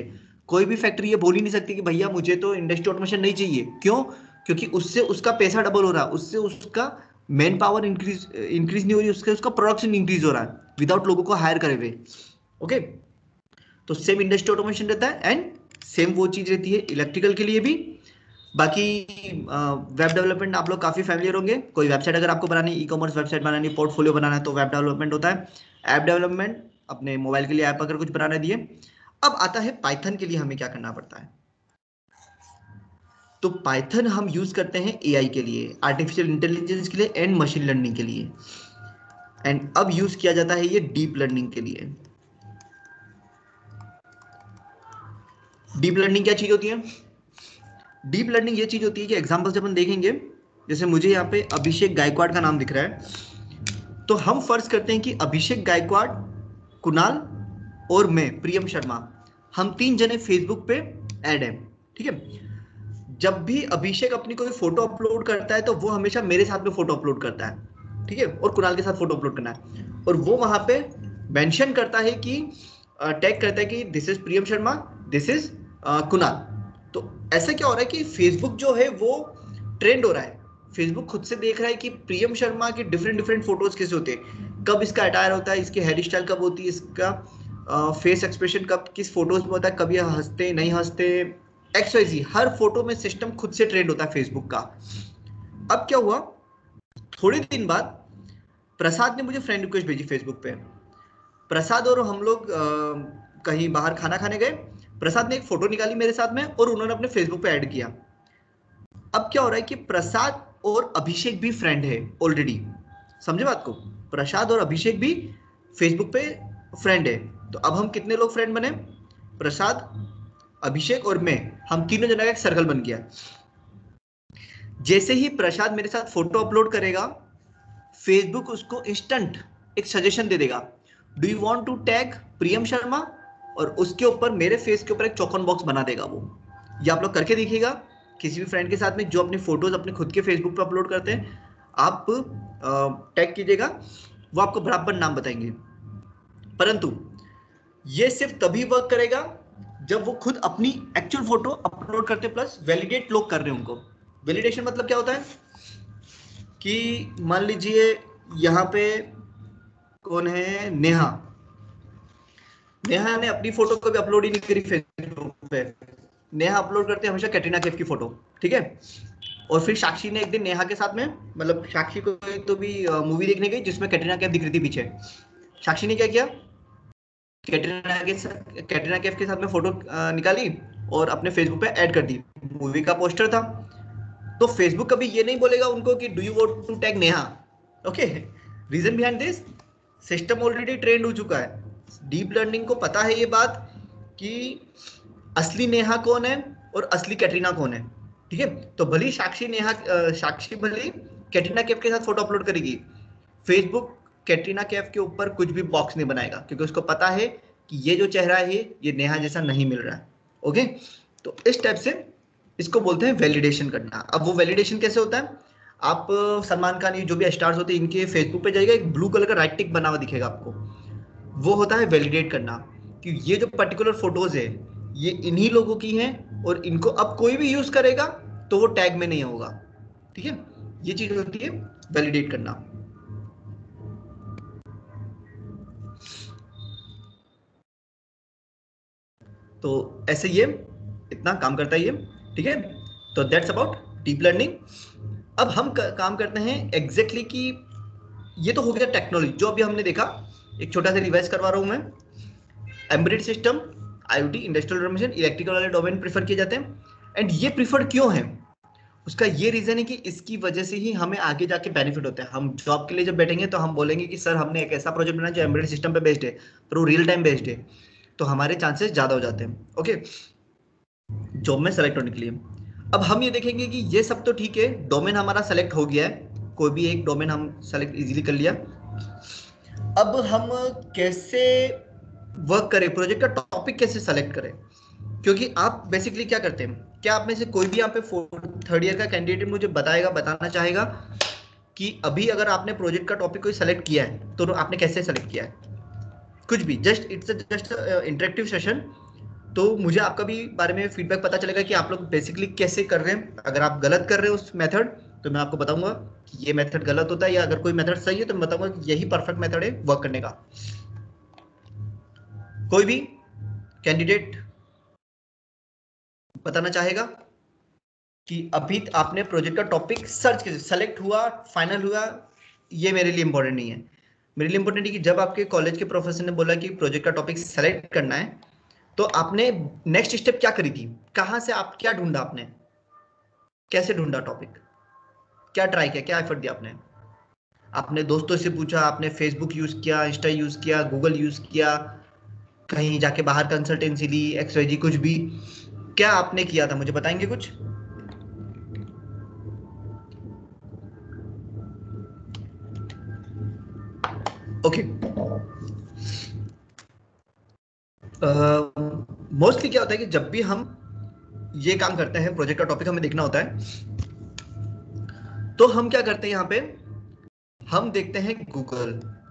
कोई भी फैक्ट्री ये बोल ही नहीं सकती कि भैया मुझे तो इंडस्ट्री ऑटोमेशन नहीं चाहिए। क्यों? क्योंकि उससे उसका पैसा डबल हो रहा है, उससे उसका मैन पावर इंक्रीज इंक्रीज नहीं हो रही, उसके उसका प्रोडक्शन इंक्रीज हो रहा है विदाउट लोगों को हायर करे हुए। ओके, तो सेम इंडस्ट्री ऑटोमेशन रहता है एंड सेम वो चीज रहती है इलेक्ट्रिकल के लिए भी। बाकी वेब डेवलपमेंट आप लोग काफी फैमिलियर होंगे। कोई वेबसाइट अगर आपको बनानी, ई कॉमर्स वेबसाइट बनानी, पोर्टफोलियो बनाना है तो वेब डेवलपमेंट होता है। ऐप डेवलपमेंट अपने मोबाइल के लिए ऐप अगर कुछ बनाना दिए। अब आता है पाइथन के लिए हमें क्या करना पड़ता है। तो पाइथन हम यूज करते हैं एआई के लिए, आर्टिफिशियल इंटेलिजेंस के लिए एंड मशीन लर्निंग के लिए। एंड अब यूज किया जाता है ये डीप लर्निंग के लिए। डीप लर्निंग क्या चीज होती है? डीप लर्निंग ये चीज होती है कि एग्जांपल जब हम देखेंगे, जैसे मुझे यहाँ पे अभिषेक गायकवाड़ का नाम दिख रहा है, तो हम फर्ज करते हैं कि अभिषेक गायकवाड़, कुणाल और मैं प्रियम शर्मा, हम तीन जने फेसबुक पे ऐड हैं। ठीक है, जब भी अभिषेक अपनी कोई फोटो अपलोड करता है तो वो हमेशा मेरे साथ में फोटो अपलोड करता है। ठीक है, और कुणाल के साथ फोटो अपलोड करना है, और वो वहां पे मेंशन करता है कि टैग करता है कि this is Priyam Sharma, this is Kunal. तो ऐसा क्या हो रहा है कि फेसबुक जो है वो ट्रेंड हो रहा है। फेसबुक खुद से देख रहा है कि प्रियम शर्मा के डिफरेंट डिफरेंट फोटोज कैसे होते हैं, कब इसका अटायर होता है, इसकी हेयर स्टाइल कब होती है, इसका फेस एक्सप्रेशन कब किस फोटोज में होता है, कब ये हंसते नहीं हंसते, एक्स वाई जी, हर फोटो में सिस्टम खुद से ट्रेंड होता है फेसबुक का। अब क्या हुआ, थोड़े दिन बाद प्रसाद ने मुझे फ्रेंड रिक्वेस्ट भेजी फेसबुक पे। प्रसाद और हम लोग कहीं बाहर खाना खाने गए, प्रसाद ने एक फोटो निकाली मेरे साथ में और उन्होंने अपने फेसबुक पे ऐड किया। अब क्या हो रहा है कि प्रसाद और अभिषेक भी फ्रेंड है ऑलरेडी, समझे बात को? प्रसाद और अभिषेक भी फेसबुक पे फ्रेंड है। तो अब हम कितने लोग फ्रेंड बने? प्रसाद, अभिषेक और मैं, हम तीनों जना का एक सर्कल बन गया। जैसे ही प्रसाद मेरे साथ फोटो अपलोड करेगा, फेसबुक उसको इंस्टेंट एक सजेशन दे देगा, do you want to tag Priyam Sharma, और उसके ऊपर मेरे फेस के ऊपर एक चौकोन बॉक्स बना देगा वो। ये आप लोग करके देखिएगा किसी भी फ्रेंड के साथ में जो अपनी फोटोज अपने खुद के फेसबुक पे अपलोड करते हैं, आप टैग कीजिएगा, वो आपको बराबर नाम बताएंगे। परंतु ये सिर्फ तभी वर्क करेगा जब वो खुद अपनी एक्चुअल फोटो अपलोड करते प्लस वैलिडेट लोग कर रहे हैं उनको। वैलिडेशन मतलब क्या होता है कि मान लीजिए यहाँ पे कौन है, नेहा। नेहा ने अपनी फोटो कभी अपलोड ही नहीं करी फेसबुक पे। नेहा अपलोड करते हैं हमेशा कैटरीना कैफ की फोटो, ठीक है। और फिर साक्षी ने एक दिन नेहा के साथ में, मतलब साक्षी को तो भी मूवी देखने गई जिसमें कैटरीना कैफ दिख रही थी पीछे। साक्षी ने क्या किया, कैटरीना के कैटरीना कैफ के साथ में फोटो निकाली और अपने फेसबुक पे ऐड कर दी, मूवी का पोस्टर था। तो फेसबुक कभी ये नहीं बोलेगा उनको कि do you want to tag Neha. Okay, reason behind this, system already trained हो चुका है। डीप लर्निंग को पता है ये बात कि असली नेहा कौन है और असली कैटरीना कौन है, ठीक है। तो भली साक्षी नेहा साक्षी भली कैटरीना कैफ के साथ फोटो अपलोड करेगी, फेसबुक कैटरीना कैफ के ऊपर कुछ भी बॉक्स नहीं बनाएगा, क्योंकि उसको पता है कि ये जो चेहरा है ये नेहा जैसा नहीं मिल रहा है। ओके, तो इस टाइप से इसको बोलते हैं वैलिडेशन करना। अब वो वैलिडेशन कैसे होता है, आप सलमान खान, ये जो भी स्टार्स होते हैं, इनके फेसबुक पे जाइएगा, एक ब्लू कलर का राइट टिक बना हुआ दिखेगा आपको, वो होता है वैलिडेट करना कि ये जो पर्टिकुलर फोटोज है ये इन्हीं लोगों की हैं और इनको अब कोई भी यूज करेगा तो वो टैग में नहीं होगा, ठीक है। ये चीज होती है वैलिडेट करना। तो ऐसे ये इतना काम करता है ये, ठीक है। तो दैट्स अबाउट डीप लर्निंग। अब हम काम करते हैं एग्जैक्टली कि ये तो हो गया टेक्नोलॉजी जो अभी हमने देखा, एक छोटा सा रिवाइज करवा रहा हूं मैं। Embedded system, IoT, industrial automation, electrical वाले डोमेन प्रीफर किए जाते हैं। एंड ये प्रीफर क्यों है, उसका ये रीजन है कि इसकी वजह से ही हमें आगे जाके बेनिफिट होता है। हम जॉब के लिए जब बैठेंगे तो हम बोलेंगे कि सर हमने एक ऐसा प्रोजेक्ट बनाया जो एम्बेडेड सिस्टम पे बेस्ड है, पर वो रियल टाइम बेस्ड है, तो हमारे चांसेस ज्यादा हो जाते हैं, ओके, जॉब में सेलेक्ट होने के लिए। अब हम ये देखेंगे कि ये सब तो ठीक है, डोमेन हमारा सेलेक्ट हो गया है, कोई भी एक डोमेन हम सेलेक्ट इजीली कर लिया। अब हम कैसे वर्क करें, प्रोजेक्ट का टॉपिक कैसे सेलेक्ट करें, क्योंकि आप बेसिकली क्या करते हैं, क्या आप में से कोई भी यहाँ पे थर्ड ईयर का कैंडिडेट मुझे बताएगा, बताना चाहेगा कि अभी अगर आपने प्रोजेक्ट का टॉपिक कोई सेलेक्ट किया है तो आपने कैसे सेलेक्ट किया है? कुछ भी, just it's just interactive session, तो मुझे आपका भी बारे में फीडबैक पता चलेगा कि आप लोग बेसिकली कैसे कर रहे हैं। अगर आप गलत कर रहे हो उस मेथड तो मैं आपको बताऊंगा कि ये मेथड गलत होता है, या अगर कोई मेथड सही है तो मैं बताऊंगा कि यही परफेक्ट मेथड है वर्क करने का। कोई भी कैंडिडेट बताना चाहेगा कि अभी आपने प्रोजेक्ट का टॉपिक सर्च किया, सेलेक्ट हुआ, फाइनल हुआ, ये मेरे लिए इंपॉर्टेंट नहीं है। मेरे लिए इंपॉर्टेंट है कि जब आपके कॉलेज के प्रोफेसर ने बोला कि प्रोजेक्ट का टॉपिक सेलेक्ट करना है, तो आपने नेक्स्ट स्टेप क्या करी थी, कहां से आप क्या ढूंढा, आपने कैसे ढूंढा टॉपिक, क्या ट्राई किया, क्या एफर्ट दिया आपने। आपने दोस्तों से पूछा, आपने फेसबुक यूज किया, इंस्टा यूज किया, गूगल यूज किया, कहीं जाके बाहर कंसल्टेंसी ली, एक्स वाई जी कुछ भी, क्या आपने किया था, मुझे बताएंगे कुछ। ओके, मोस्टली क्या होता है कि जब भी हम ये काम करते हैं, प्रोजेक्ट का टॉपिक हमें देखना होता है, तो हम क्या करते हैं, यहाँ पे हम देखते हैं गूगल।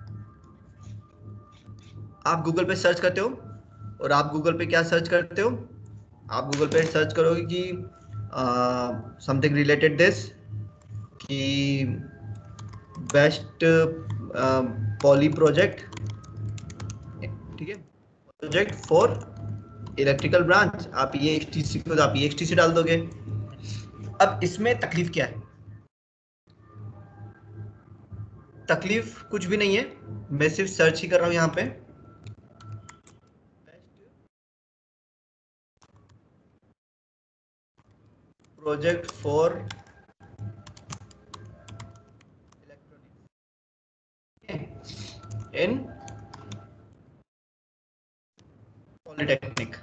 आप गूगल पे सर्च करते हो, और आप गूगल पे क्या सर्च करते हो, आप गूगल पे सर्च करोगे कि समथिंग रिलेटेड दिस, कि बेस्ट पॉली प्रोजेक्ट, ठीक है, प्रोजेक्ट फॉर इलेक्ट्रिकल ब्रांच, आप ये एक्सटीसी को आप ये एक्सटीसी डाल दोगे। अब इसमें तकलीफ क्या है, तकलीफ कुछ भी नहीं है, मैं सिर्फ सर्च ही कर रहा हूं यहाँ पे, प्रोजेक्ट फॉर इन पॉलिटेक्निक।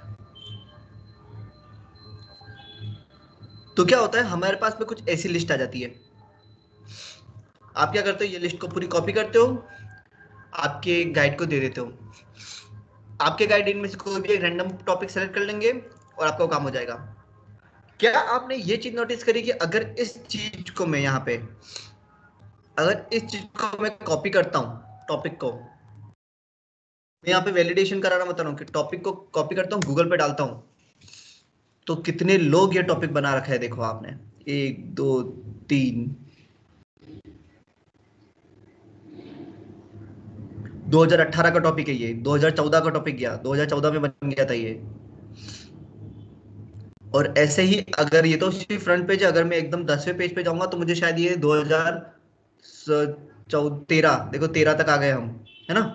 तो क्या होता है, हमारे पास में कुछ ऐसी लिस्ट आ जाती है। आप क्या करते हो, ये लिस्ट को पूरी कॉपी करते हो, आपके गाइड को दे देते हो, आपके गाइड इनमें से कोई भी एक रैंडम टॉपिक सेलेक्ट कर लेंगे और आपका काम हो जाएगा। क्या आपने ये चीज नोटिस करी कि अगर इस चीज को मैं यहाँ पे, अगर इस चीज को मैं कॉपी करता हूँ, टॉपिक को मैं यहाँ पे वैलिडेशन कराना बता रहा हूँ कि टॉपिक को कॉपी करता हूँ, गूगल पे डालता हूँ, तो कितने लोग ये टॉपिक बना रखा है, देखो आपने, एक दो तीन, दो हज़ार अठारह का टॉपिक है ये, दो हज़ार चौदह का टॉपिक गया, दो हज़ार चौदह में बन गया था ये। और ऐसे ही अगर ये तो सिर्फ फ्रंट पेज है, अगर मैं एकदम दसवें पेज पे जाऊंगा तो मुझे शायद ये दो हज़ार तेरह, देखो तेरह तक आ गए हम, है ना।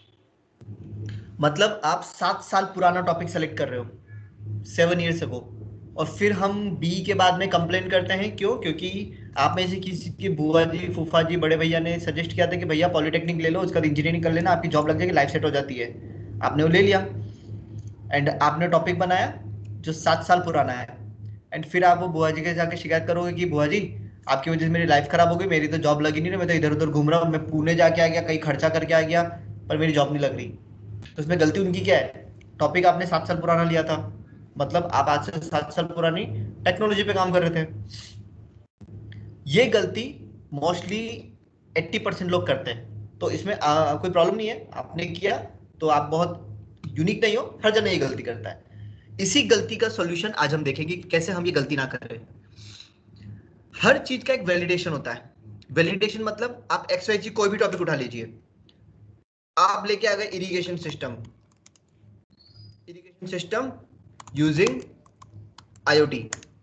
मतलब आप सात साल पुराना टॉपिक सेलेक्ट कर रहे हो, सेवन ईयर्स अगो, और फिर हम बी के बाद में कंप्लेन करते हैं, क्यों, क्योंकि आप में से किसी की बुआ जी, फूफा जी, बड़े भैया ने सजेस्ट किया था कि भैया पॉलिटेक्निक ले लो, उसका इंजीनियरिंग कर लेना, आपकी जॉब लग जाएगी, लाइफ सेट हो जाती है। आपने वो ले लिया, एंड आपने टॉपिक बनाया जो सात साल पुराना है, एंड फिर आप वो बुआ जी के जाके शिकायत करोगे कि बुआ जी आपकी वजह से मेरी लाइफ खराब हो गई, मेरी तो जॉब लगी नहीं ना, मैं तो इधर उधर घूम रहा हूँ, मैं पुणे जाके आ गया, कहीं खर्चा करके आ गया, पर मेरी जॉब नहीं लग रही। तो इसमें गलती उनकी क्या है, टॉपिक आपने सात साल पुराना लिया था, मतलब आप आज से सात साल पुरानी टेक्नोलॉजी पे काम कर रहे थे। ये गलती मोस्टली अस्सी परसेंट लोग करते हैं, तो इसमें आ, कोई प्रॉब्लम नहीं है, आपने किया तो आप बहुत यूनिक नहीं हो, हर जन ये गलती करता है। इसी गलती का सॉल्यूशन आज हम देखेंगे कि कैसे हम ये गलती ना करें। हर चीज का एक वैलिडेशन होता है। वैलिडेशन मतलब आप एक्स वाई जी कोई भी टॉपिक उठा लीजिए, आप लेके आ गए irrigation system, irrigation system using IoT,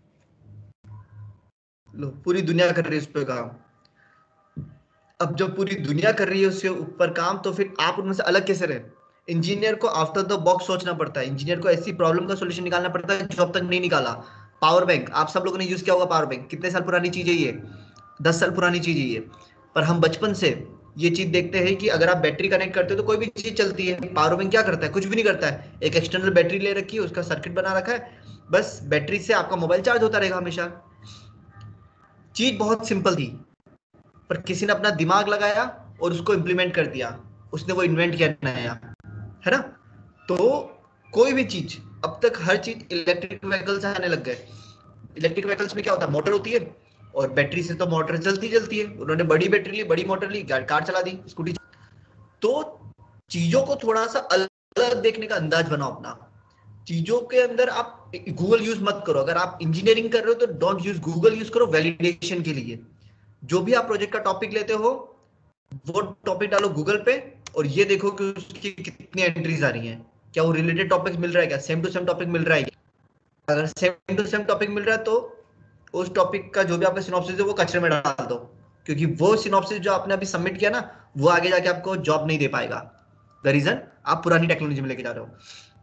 लो पूरी दुनिया कर रही है उस पर काम। अब जब पूरी दुनिया कर रही है उसके ऊपर काम, तो फिर आप उनमें से अलग कैसे रहे। इंजीनियर को आफ्टर द बॉक्स सोचना पड़ता है, इंजीनियर को ऐसी प्रॉब्लम का सॉल्यूशन निकालना पड़ता है जो अब तक नहीं निकाला। पावर बैंक, आप सब लोगों ने यूज किया होगा पावर बैंक, कितने साल पुरानी चीज है ये, दस साल पुरानी चीज है ये, पर हम बचपन से ये चीज देखते हैं कि अगर आप बैटरी कनेक्ट करते हो तो कोई भी चीज चलती है। पावर बैंक क्या करता है, कुछ भी नहीं करता है, एक एक्सटर्नल बैटरी ले रखी है, उसका सर्किट बना रखा है, बस बैटरी से आपका मोबाइल चार्ज होता रहेगा हमेशा। चीज बहुत सिंपल थी, पर किसी ने अपना दिमाग लगाया और उसको इम्प्लीमेंट कर दिया, उसने वो इन्वेंट किया नया, है ना। तो कोई भी चीज, अब तक हर चीज इलेक्ट्रिक व्हीकल्स आने लग गए। इलेक्ट्रिक व्हीकल्स में क्या होता है, मोटर होती है, और बैटरी से तो मोटर चलती चलती है, उन्होंने बड़ी बैटरी ली, बड़ी मोटर ली, कार चला दी, स्कूटी। तो चीजों को थोड़ा सा अलग देखने का अंदाज बनाओ अपना। चीजों के अंदर आप गूगल यूज मत करो। अगर आप इंजीनियरिंग कर रहे हो तो डोंट यूज गूगल, यूज करो वैलिडेशन के लिए। जो भी आप प्रोजेक्ट का टॉपिक लेते हो वो टॉपिक डालो गूगल पे और ये देखो कि उसकी कितनी एंट्रीज आ रही हैं, क्या वो रिलेटेड टॉपिक मिल रहा है, क्या सेम टू सेम टॉपिक मिल रहा है। अगर सेम टू सेम टॉपिक मिल रहा है तो उस टॉपिक का जो भी आपका सिनॉप्सिस है वो कचरे में डाल दो, क्योंकि वो सिनॉप्सिस जो आपने अभी सबमिट किया ना वो आगे जाके आपको जॉब नहीं दे पाएगा। द रीजन आप पुरानी टेक्नोलॉजी में लेके जा रहे हो।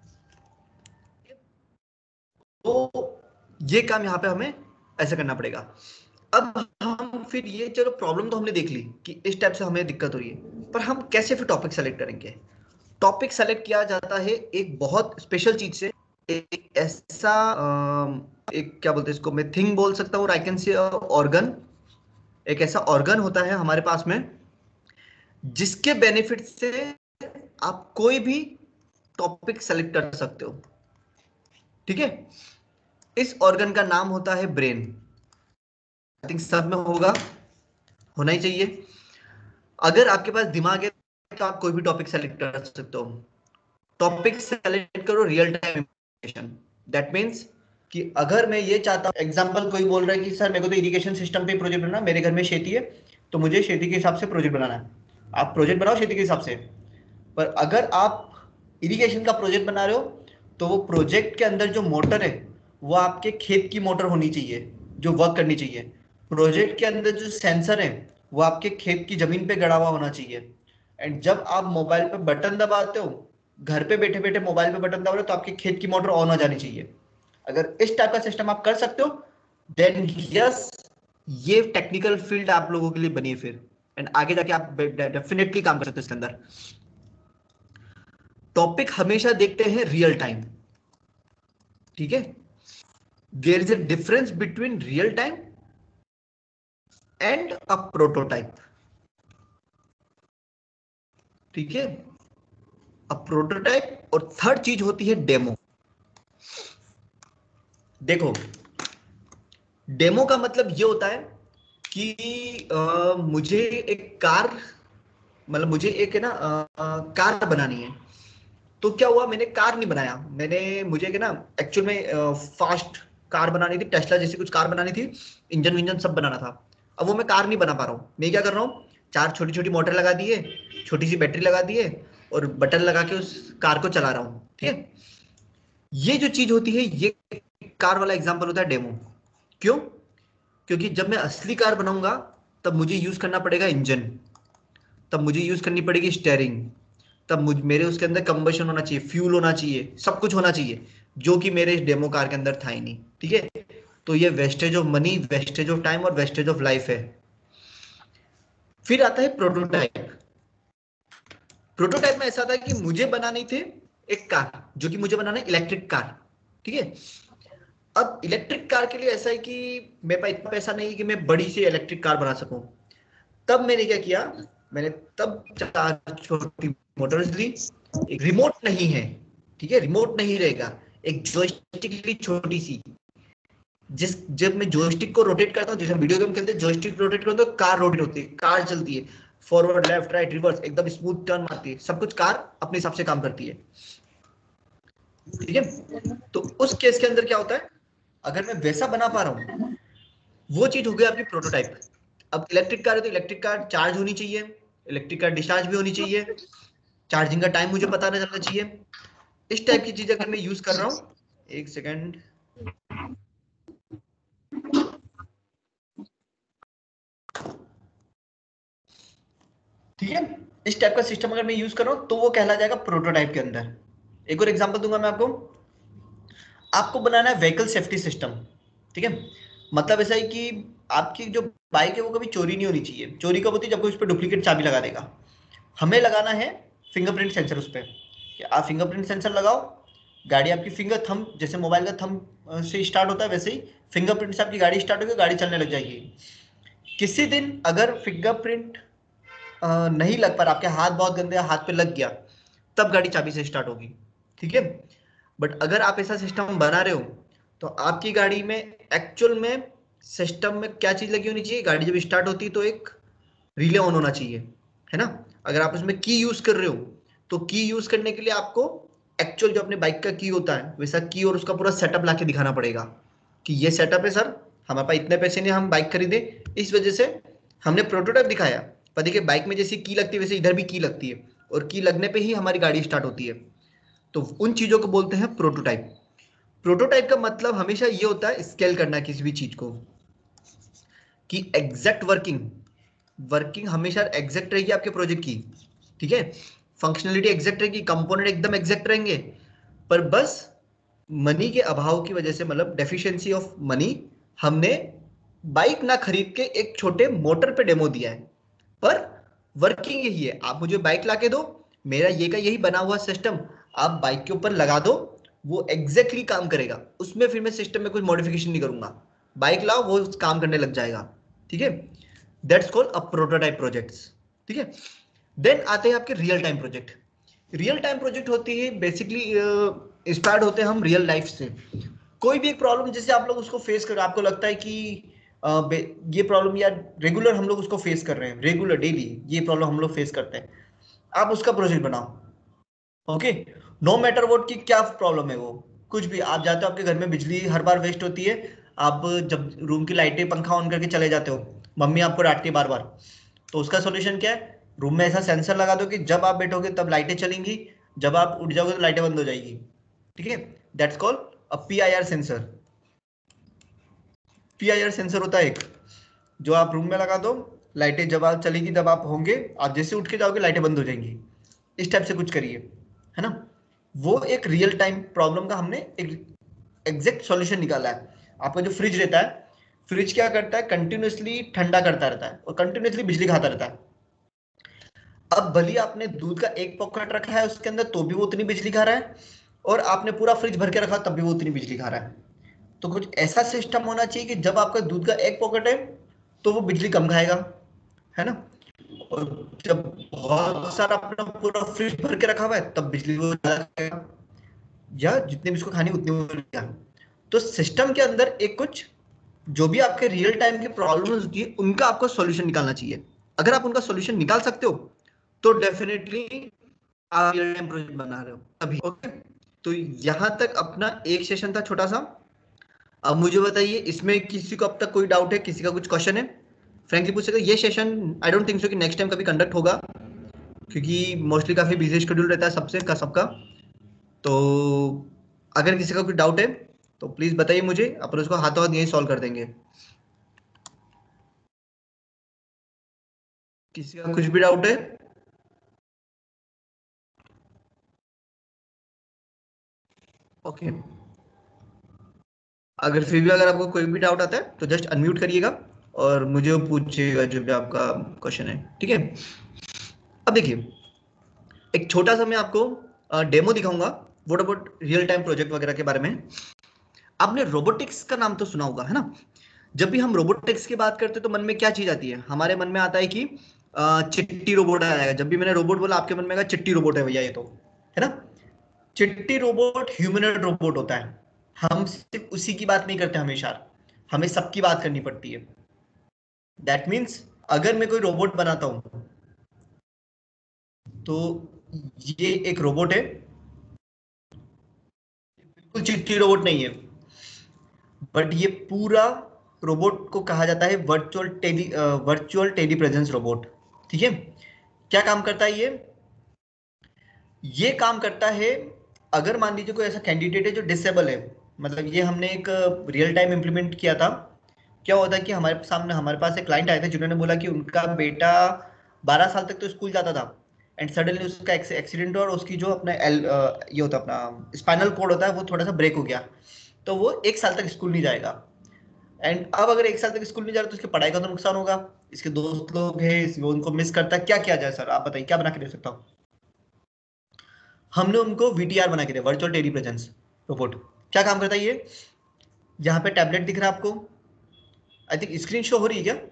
तो ये काम यहाँ पे हमें ऐसे करना पड़ेगा। अब हम फिर ये, चलो प्रॉब्लम तो हमने देख ली कि इस टाइप से हमें दिक्कत हो रही है, पर हम कैसे फिर टॉपिक सेलेक्ट करेंगे। टॉपिक सेलेक्ट किया जाता है एक बहुत स्पेशल चीज से, एक ऐसा एक क्या बोलते हैं इसको, मैं थिंग बोल सकता हूँ, आई कैन से ऑर्गन। एक ऐसा ऑर्गन होता है हमारे पास में जिसके बेनिफिट से आप कोई भी टॉपिक सेलेक्ट कर सकते हो। ठीक है, इस ऑर्गन का नाम होता है ब्रेन। आई थिंक सब में होगा, होना ही चाहिए। अगर आपके पास दिमाग है तो आप कोई भी टॉपिक सेलेक्ट कर सकते हो। टॉपिक सेलेक्ट करो real time information. That means कि अगर मैं ये चाहता हूँ, एग्जांपल कोई बोल रहा है कि सर मेरे को तो इरिगेशन सिस्टम पे प्रोजेक्ट बनाना, मेरे घर में खेती है तो मुझे खेती के हिसाब से प्रोजेक्ट बनाना है। आप प्रोजेक्ट बनाओ खेती के हिसाब से, पर अगर आप इरिगेशन का प्रोजेक्ट बना रहे हो तो वो प्रोजेक्ट के अंदर जो मोटर है वो आपके खेत की मोटर होनी चाहिए जो वर्क करनी चाहिए। प्रोजेक्ट के अंदर जो सेंसर है वो आपके खेत की जमीन पे गड़ा हुआ होना चाहिए। एंड जब आप मोबाइल पे बटन दबाते हो, घर पे बैठे बैठे मोबाइल पे बटन दबा रहे हो तो आपके खेत की मोटर ऑन हो जानी चाहिए। अगर इस टाइप का सिस्टम आप कर सकते हो देन यस, ये टेक्निकल फील्ड आप लोगों के लिए बनी है फिर, एंड आगे जाके आप डेफिनेटली काम कर सकते हो इसके अंदर। टॉपिक हमेशा देखते हैं रियल टाइम। ठीक है, there is a difference between real time and a prototype. ठीक है, अ प्रोटोटाइप और थर्ड चीज होती है डेमो। देखो, डेमो का मतलब ये होता है कि आ, मुझे एक कार, मतलब मुझे एक है ना आ, कार बनानी है। तो क्या हुआ, मैंने कार नहीं बनाया, मैंने मुझे है ना एक्चुअल में फास्ट कार बनानी थी, टेस्ला जैसी कुछ कार बनानी थी, इंजन विंजन सब बनाना था। अब वो मैं कार नहीं बना पा रहा हूँ, मैं क्या कर रहा हूँ, चार छोटी छोटी मोटर लगा दिए, छोटी सी बैटरी लगा दिए और बटन लगा के उस कार को चला रहा हूँ। ठीक है, ये जो चीज होती है ये कार वाला एग्जाम्पल होता है डेमो। क्यों? क्योंकि जब मैं असली कार बनाऊंगा तब मुझे यूज करना पड़ेगा इंजन, तब मुझे यूज करनी पड़ेगी स्टेयरिंग, तब मुझ मेरे उसके अंदर कंबशन होना चाहिए, फ्यूल होना चाहिए, सब कुछ होना चाहिए, जो कि मेरे इस डेमो कार के अंदर था ही नहीं। ठीक है, तो ये wastage of money, wastage of time और वेस्टेज ऑफ लाइफ है। फिर आता है प्रोटोटाइप। प्रोटोटाइप में ऐसा था कि मुझे बनानी थी एक कार, जो कि मुझे बनाना है इलेक्ट्रिक कार। ठीक है, अब इलेक्ट्रिक कार के लिए ऐसा है कि मेरे पास इतना पैसा नहीं है कि मैं बड़ी सी इलेक्ट्रिक कार बना सकूं। तब मैंने क्या किया, मैंने तब चार छोटी मोटर्स ली, एक रिमोट नहीं है, ठीक है, रिमोट नहीं रहेगा, एक जॉयस्टिक ली छोटी सी, जिस जब मैं जॉयस्टिक को रोटेट करता हूँ, जैसे वीडियो गेम खेलते हैं जॉयस्टिक रोटेट करते हैं, कार रोटेट होती है, कार चलती है, फॉरवर्ड लेफ्ट राइट रिवर्स एकदम स्मूथ टर्न मारती है, सब कुछ कार अपने हिसाब से काम करती है। ठीक है, तो उस केस के अंदर क्या होता है, अगर मैं वैसा बना पा रहा हूँ, वो चीज हो गई आपकी प्रोटोटाइप। अब इलेक्ट्रिक कार है तो इलेक्ट्रिक कार चार्ज होनी चाहिए, इलेक्ट्रिक कार डिस्चार्ज भी होनी चाहिए, चार्जिंग का टाइम मुझे पता नहीं चलना चाहिए। इस टाइप की चीज अगर मैं यूज कर रहा हूँ, एक सेकेंड, ठीक है, इस टाइप का सिस्टम अगर मैं यूज कर रहा हूँ तो वो कहला जाएगा प्रोटोटाइप के अंदर। एक और एग्जांपल दूंगा मैं आपको, आपको बनाना है व्हीकल सेफ्टी सिस्टम। ठीक है, मतलब ऐसा है कि आपकी जो बाइक है वो कभी चोरी नहीं होनी चाहिए। चोरी कब होती है, जब कोई उस पर डुप्लीकेट चाबी लगा देगा। हमें लगाना है फिंगरप्रिंट सेंसर उस पर, कि आप फिंगरप्रिंट सेंसर लगाओ, गाड़ी आपकी फिंगर थंब, जैसे मोबाइल का थंब से स्टार्ट होता है वैसे ही फिंगरप्रिंट से आपकी गाड़ी स्टार्ट होगी, गाड़ी चलने लग जाएगी। किसी दिन अगर फिंगरप्रिंट नहीं लग पा रहा, आपके हाथ बहुत गंदे, हाथ पे लग गया, तब गाड़ी चाबी से स्टार्ट होगी। ठीक है, बट अगर आप ऐसा सिस्टम बना रहे हो तो आपकी गाड़ी में एक्चुअल में सिस्टम में क्या चीज लगी होनी चाहिए, गाड़ी जब स्टार्ट होती है तो एक रिले ऑन होना चाहिए, है ना। अगर आप उसमें की यूज कर रहे हो तो की यूज करने के लिए आपको एक्चुअल जो अपने बाइक का की होता है वैसा की और उसका पूरा सेटअप लाके दिखाना पड़ेगा कि ये सेटअप है सर, हमारे पास इतने पैसे नहीं, हम बाइक खरीदे, इस वजह से हमने प्रोटोटाइप दिखाया। पर देखिए बाइक में जैसी की लगती है वैसे इधर भी की लगती है, और की लगने पे ही हमारी गाड़ी स्टार्ट होती है। तो उन चीजों को बोलते हैं प्रोटोटाइप। प्रोटोटाइप का मतलब हमेशा ये होता है स्केल करना किसी भी चीज को, कि एग्जैक्ट वर्किंग वर्किंग हमेशा एग्जैक्ट रहेगी आपके प्रोजेक्ट की, ठीक है, फंक्शनलिटी एग्जैक्ट रहेगी, कंपोनेंट एकदम एग्जैक्ट रहेंगे, पर बस मनी के अभाव की वजह से, मतलब डेफिशिएंसी ऑफ मनी, हमने बाइक ना खरीद के एक छोटे मोटर पे डेमो दिया है, पर वर्किंग यही है। आप मुझे बाइक लाके दो, मेरा ये का यही बना हुआ सिस्टम आप बाइक के ऊपर लगा दो, वो एग्जैक्टली exactly काम करेगा, उसमें फिर मैं सिस्टम में कुछ मॉडिफिकेशन नहीं करूंगा, बाइक लाओ वो काम करने लग जाएगा, ठीक है। That's called a prototype projects, ठीक है। देन आते हैं आपके real time project. Real time project होती है बेसिकली इंस्पायर्ड होते हैं हम रियल लाइफ से। कोई भी एक प्रॉब्लम जैसे आप लोग उसको फेस कर, आपको लगता है कि uh, ये प्रॉब्लम यार रेगुलर हम लोग उसको फेस कर रहे हैं, रेगुलर डेली ये प्रॉब्लम हम लोग फेस करते हैं, आप उसका प्रोजेक्ट बनाओ। ओके, नो मैटर व्हाट की क्या प्रॉब्लम है, वो कुछ भी, आप जाते हो आपके घर में बिजली हर बार वेस्ट होती है, आप जब रूम की लाइटें पंखा ऑन करके चले जाते हो, मम्मी आपको डांटती है बार बार, तो उसका सॉल्यूशन क्या है, रूम में ऐसा सेंसर लगा दो कि जब आप बैठोगे तब लाइटें चलेंगी, जब आप उठ जाओगे तो लाइटें बंद हो जाएगी, ठीक है। That's called a P I R sensor. P I R sensor होता है एक, जो आप रूम में लगा दो, लाइटें जब आप चलेगी जब आप होंगे, आप जैसे उठ के जाओगे लाइटें बंद हो जाएंगी, इस टाइप से कुछ करिए, है ना। वो एक रियल टाइम प्रॉब्लम का हमने एक एग्जैक्ट सॉल्यूशन निकाला है। आपका जो फ्रिज रहता है, फ्रिज क्या करता है, कंटिन्यूसली ठंडा करता रहता है और कंटिन्यूसली बिजली खाता रहता है। अब भले आपने दूध का एक पॉकेट रखा है उसके अंदर तो भी वो उतनी बिजली खा रहा है, और आपने पूरा फ्रिज भर के रखा तब भी वो उतनी बिजली खा रहा है। तो कुछ ऐसा सिस्टम होना चाहिए कि जब आपका दूध का एक पॉकेट है तो वो बिजली कम खाएगा, है ना, और जब बहुत सारा अपना पूरा फ्रिज भर के रखा हुआ है तब बिजली वो ज्यादा खाएगा, या जितने भी उसको खानी उतनी वो लेगा। तो सिस्टम के अंदर एक कुछ जो भी आपके रियल टाइम की प्रॉब्लम्स होती है उनका आपको सॉल्यूशन निकालना चाहिए। अगर आप उनका सॉल्यूशन निकाल सकते हो तो डेफिनेटली आप रियल टाइम प्रोजेक्ट बना रहे हो अभी, ओके। तो यहां तक अपना एक सेशन था छोटा सा। अब मुझे बताइए इसमें किसी को अब तक कोई डाउट है, किसी का कुछ क्वेश्चन है, फ्रेंकली पूछ सकते। ये session I don't think so कि नेक्स्ट टाइम कभी कंडक्ट होगा, क्योंकि मोस्टली काफी बिजी शेड्यूल रहता है सबसे का सबका। तो अगर किसी का कुछ डाउट है तो प्लीज बताइए मुझे, अपन उसको हाथों हाथ यही सॉल्व कर देंगे। किसी का कुछ भी डाउट है? Okay okay. अगर फिर भी अगर आपको कोई भी डाउट आता है तो जस्ट अनम्यूट करिएगा और मुझे पूछिएगा जो भी आपका क्वेश्चन है, ठीक है। अब देखिए एक छोटा सा मैं आपको डेमो दिखाऊंगा what about real time project वगैरह के बारे में। आपने रोबोटिक्स का नाम तो सुना होगा, है ना। जब भी हम रोबोटिक्स की बात करते हैं तो मन में क्या चीज आती है, हमारे मन में आता है कि अ, चिट्टी रोबोट आएगा। जब भी मैंने रोबोट बोला आपके मन में आएगा चिट्टी रोबोट है भैया ये तो, है ना। चिट्टी रोबोट ह्यूमनॉइड रोबोट होता है। हम सिर्फ उसी की बात नहीं करते हमेशा, हमें सबकी बात करनी पड़ती है। दैट मीन्स अगर मैं कोई रोबोट बनाता हूं तो ये एक रोबोट है, बिल्कुल चिट्टी रोबोट नहीं है, बट ये पूरा रोबोट को कहा जाता है virtual tele virtual telepresence robot, ठीक है। क्या काम करता है ये ये काम करता है, अगर मान लीजिए कोई ऐसा कैंडिडेट है जो डिसेबल है, मतलब ये हमने एक रियल टाइम इम्प्लीमेंट किया था। क्या होता है कि हमारे सामने हमारे पास एक क्लाइंट आए थे जिन्होंने बोला कि उनका बेटा बारह साल तक तो स्कूल जाता था, एंड सडनली उसका एक्सीडेंट हुआ और उसकी जो अपना एल अ, ये होता है अपना स्पाइनल कोड होता है वो थोड़ा सा ब्रेक हो गया, तो वो एक साल तक स्कूल नहीं जाएगा। एंड अब अगर एक साल तक स्कूल नहीं जा रहा तो उसकी पढ़ाई का तो नुकसान होगा, इसके दोस्त लोग हैं वो उनको मिस करता है, क्या किया जाए सर आप बताइए, क्या बना के दे सकता हूँ। हमने उनको वीटीआर बना के दिया, वर्चुअल टेली प्रेजेंस रोबोट। क्या काम करता है ये, यहाँ पे टैबलेट दिख रहा है आपको, आई थिंक स्क्रीन शो हो रही है क्या,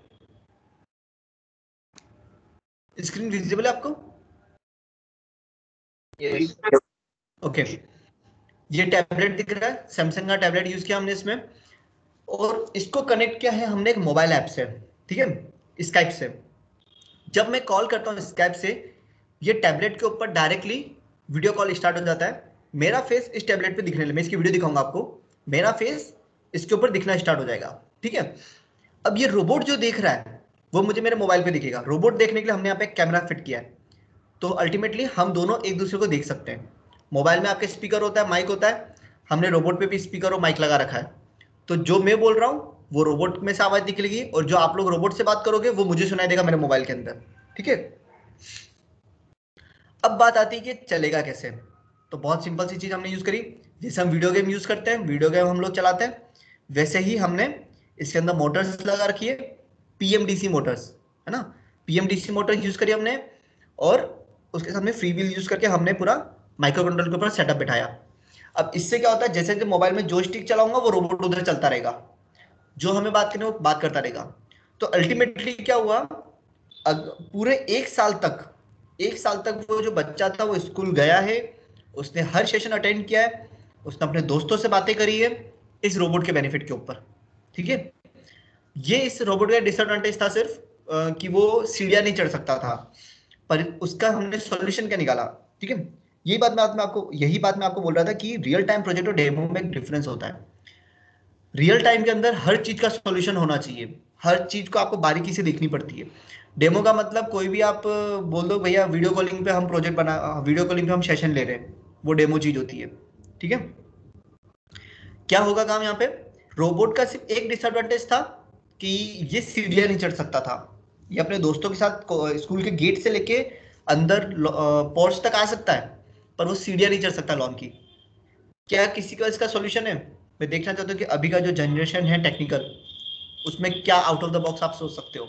स्क्रीन विजिबल है आपको? Yes. Okay okay. ये टैबलेट दिख रहा है, सैमसंग का टैबलेट यूज किया हमने इसमें, और इसको कनेक्ट किया है हमने एक मोबाइल ऐप से, ठीक है, स्काइप से। जब मैं कॉल करता हूँ स्काइप से, ये टैबलेट के ऊपर डायरेक्टली वीडियो कॉल स्टार्ट हो जाता है, मेरा फेस इस टैबलेट पे दिखने लगे, मैं इसकी वीडियो दिखाऊंगा आपको, मेरा फेस इसके ऊपर दिखना स्टार्ट हो जाएगा, ठीक है। अब ये रोबोट जो देख रहा है वो मुझे मेरे मोबाइल पे दिखेगा। रोबोट देखने के लिए हमने यहाँ पे एक कैमरा फिट किया है, तो अल्टीमेटली हम दोनों एक दूसरे को देख सकते हैं। मोबाइल में आपके स्पीकर होता है, माइक होता है, हमने रोबोट पे भी स्पीकर और माइक लगा रखा है, तो जो मैं बोल रहा हूँ वो रोबोट में से आवाज निकलेगी, और जो आप लोग रोबोट से बात करोगे वो मुझे सुनाई देगा मेरे मोबाइल के अंदर, ठीक है। अब बात आती है कि चलेगा कैसे, तो बहुत सिंपल सी चीज हमने यूज करी, जैसे हम वीडियो गेम यूज करते हैं, वीडियो गेम हम लोग चलाते हैं, वैसे ही हमने इसके अंदर मोटर्स लगा रखी है, पीएमडीसी मोटर्स, है ना, पीएमडीसी मोटर यूज करी हमने, और उसके साथ में फ्री व्हील यूज करके हमने पूरा माइक्रो कंट्रोलर के ऊपर सेटअप बिठाया। अब इससे क्या होता है, जैसे जैसे मोबाइल में जो स्टिक चलाऊंगा वो रोबोट उधर चलता रहेगा, जो हमें बात करनी है वो बात करता रहेगा। तो अल्टीमेटली क्या हुआ, पूरे एक साल तक एक साल तक वो जो बच्चा था वो स्कूल गया है, उसने हर सेशन अटेंड किया है, उसने अपने दोस्तों से बातें करी है इस रोबोट के बेनिफिट के ऊपर, ठीक है। ये इस रोबोट का डिसएडवांटेज था सिर्फ अ, कि वो सीढ़ियां नहीं चढ़ सकता था, पर उसका हमने सॉल्यूशन क्या निकाला, ठीक है। यही बात मैं आपको यही बात मैं आपको बोल रहा था कि रियल टाइम प्रोजेक्ट और डेमो में एक डिफरेंस होता है। रियल टाइम के अंदर हर चीज का सॉल्यूशन होना चाहिए, हर चीज को आपको बारीकी से देखनी पड़ती है। डेमो का मतलब कोई भी आप बोल दो भैया वीडियो कॉलिंग पे हम प्रोजेक्ट बना वीडियो कॉलिंग पे हम सेशन ले रहे हैं, वो डेमो चीज होती है, ठीक है। क्या होगा काम यहाँ पे, रोबोट का सिर्फ एक डिसएडवांटेज था कि ये सीढ़ियां नहीं चढ़ सकता था, ये अपने दोस्तों के साथ स्कूल के गेट से लेके अंदर पोर्च तक आ सकता है, पर वो सीढ़ियां नहीं चढ़ सकता लॉन की। क्या किसी का इसका सॉल्यूशन है, मैं देखना चाहता हूँ कि अभी का जो जनरेशन है टेक्निकल, उसमें क्या आउट ऑफ द बॉक्स आप सोच सकते हो,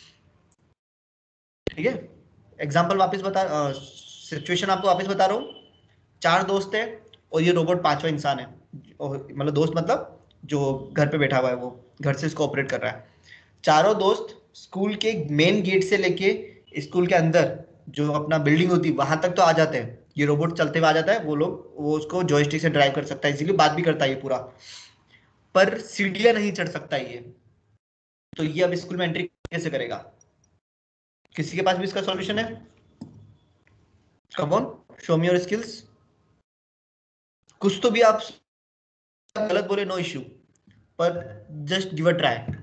ठीक है। एग्जांपल वापस बता सिचुएशन आपको वापस बता रहा हूँ, चार दोस्त है और ये रोबोट पांचवा इंसान है, मतलब दोस्त मतलब जो घर पे बैठा हुआ है, वो घर से इसको ऑपरेट कर रहा है। चारों दोस्त स्कूल के मेन गेट से लेके स्कूल के अंदर जो अपना बिल्डिंग होती है वहां तक तो आ जाते हैं, ये रोबोट चलते हुए आ जाता है, वो लोग वो उसको जॉयस्टिक से ड्राइव कर सकता है, इसीलिए बात भी करता है ये पूरा, पर सीढ़ियां नहीं चढ़ सकता ये। तो ये अब स्कूल में एंट्री कैसे करेगा, किसी के पास भी इसका सॉल्यूशन है, come on show me your skills. कुछ तो भी आप गलत बोले नो इश्यू, पर जस्ट गिव अ ट्राई।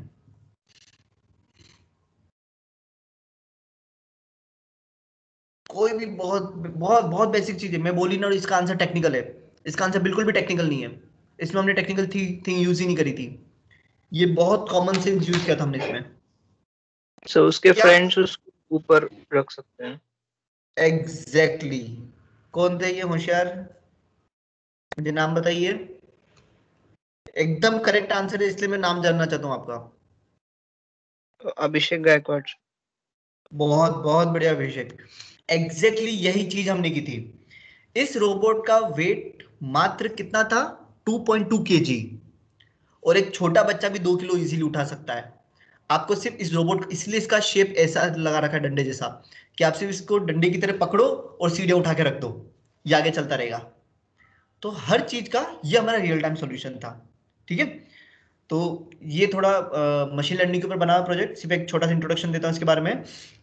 कोई भी बहुत बहुत बहुत बेसिक चीज है, मैं बोली ना, इसका आंसर टेक्निकल है, इसका आंसर बिल्कुल भी टेक्निकल नहीं है, इसमें हमने टेक्निकल थी थिंग यूज ही नहीं करी थी, ये बहुत कॉमन सेंस यूज किया था हमने इसमें। सो उसके क्या फ्रेंड्स उसको ऊपर रख सकते हैं। Exactly exactly. कौन थे ये होशियार, मुझे नाम बताइए। एकदम करेक्ट आंसर है, इसलिए मैं नाम जानना चाहता हूँ आपका। अभिषेक गायकवाड़। बहुत बहुत बढ़िया अभिषेक, एग्जैक्टली exactly यही चीज हमने की थी। इस रोबोट का वेट मात्र कितना था, टू पॉइंट टू केजी, और एक छोटा बच्चा भी दो किलो इजीली उठा सकता है। आपको सिर्फ इस रोबोट, इसलिए इसका शेप ऐसा लगा रखा है डंडे जैसा, कि आप सिर्फ इसको डंडे की तरह पकड़ो और सीधे उठा के रख दो, ये आगे चलता रहेगा। तो हर चीज का ये हमारा रियल टाइम सॉल्यूशन था, ठीक है। तो ये थोड़ा मशीन लर्निंग के ऊपर बना हुआ प्रोजेक्ट, सिर्फ एक छोटा सा इंट्रोडक्शन देता हूँ इसके बारे में।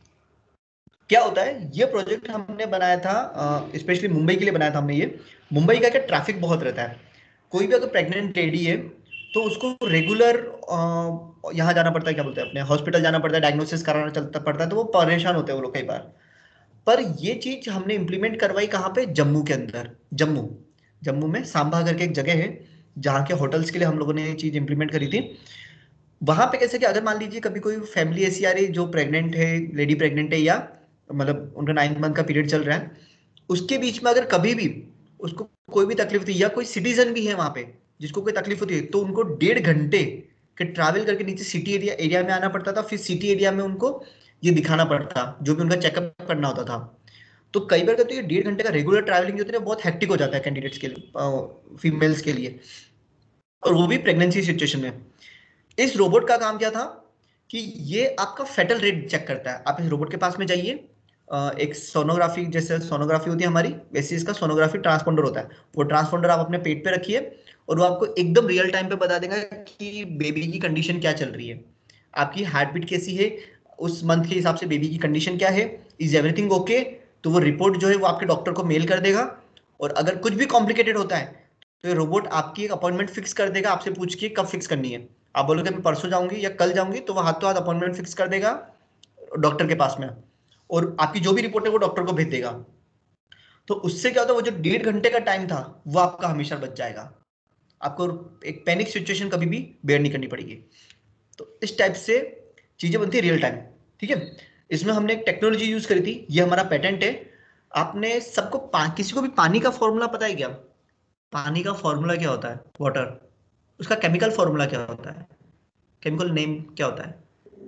क्या होता है, ये प्रोजेक्ट हमने बनाया था स्पेशली मुंबई के लिए बनाया था हमने ये। मुंबई का क्या ट्रैफिक बहुत रहता है, कोई भी अगर प्रेग्नेंट लेडी है तो उसको रेगुलर यहाँ जाना पड़ता है, क्या बोलते हैं अपने हॉस्पिटल जाना पड़ता है, डायग्नोसिस कराना चलता पड़ता है, तो वो परेशान होते हैं वो लोग कई बार। पर ये चीज हमने इंप्लीमेंट करवाई कहाँ पे, जम्मू के अंदर, जम्मू जम्मू में सांबा करके एक जगह है जहाँ के होटल्स के लिए हम लोगों ने ये चीज इंप्लीमेंट करी थी। वहां पे कैसे कि अगर मान लीजिए कभी कोई फैमिली ऐसी आ रही है जो प्रेग्नेंट है, लेडी प्रेग्नेंट है, या मतलब उनका नाइन्थ मंथ का पीरियड चल रहा है, उसके बीच में अगर कभी भी उसको कोई भी तकलीफ होती है, या कोई सिटीजन भी है वहां पे जिसको कोई तकलीफ होती है, तो उनको डेढ़ घंटे के ट्रैवल करके नीचे सिटी एरिया एरिया में आना पड़ता था, फिर सिटी एरिया में उनको ये दिखाना पड़ता, जो भी उनका चेकअप करना होता था। तो कई बार तो ये डेढ़ घंटे का रेगुलर ट्रैवलिंग जो होता है बहुत हेक्टिक हो जाता है कैंडिडेट्स के लिए, फीमेल्स के लिए, और वो भी प्रेगनेंसी सिचुएशन में। इस रोबोट का काम क्या था कि ये आपका फेटल रेट चेक करता है। आप इस रोबोट के पास में जाइए, एक सोनोग्राफी, जैसे सोनोग्राफी होती है हमारी, वैसे इसका सोनोग्राफी ट्रांसपोंडर होता है। वो ट्रांसपोंडर आप अपने पेट पे रखिए और वो आपको एकदम रियल टाइम पे बता देगा कि बेबी की कंडीशन क्या चल रही है, आपकी हार्ट बीट कैसी है, उस मंथ के हिसाब से बेबी की कंडीशन क्या है, इज एवरीथिंग ओके। तो वो रिपोर्ट जो है वो आपके डॉक्टर को मेल कर देगा, और अगर कुछ भी कॉम्प्लिकेटेड होता है तो ये रोबोट आपकी एक अपॉइंटमेंट फिक्स कर देगा, आपसे पूछ के कब फिक्स करनी है। आप बोलोगे मैं परसों जाऊंगी या कल जाऊंगी, तो वो हाथों हाथ अपॉइंटमेंट फिक्स कर देगा डॉक्टर के पास में, और आपकी जो भी रिपोर्ट है वो डॉक्टर को भेज देगा। तो उससे क्या होता है, वो जो डेढ़ घंटे का टाइम था वो आपका हमेशा बच जाएगा, आपको एक पैनिक सिचुएशन कभी भी बेयर नहीं करनी पड़ेगी। तो इस टाइप से चीजें बनती है रियल टाइम। ठीक है, इसमें हमने एक टेक्नोलॉजी यूज करी थी, ये हमारा पेटेंट है। आपने सबको पा, किसी को भी पानी का फॉर्मूला पता है क्या? पानी का फॉर्मूला क्या होता है? वाटर, उसका केमिकल फॉर्मूला क्या होता है? केमिकल नेम क्या होता है?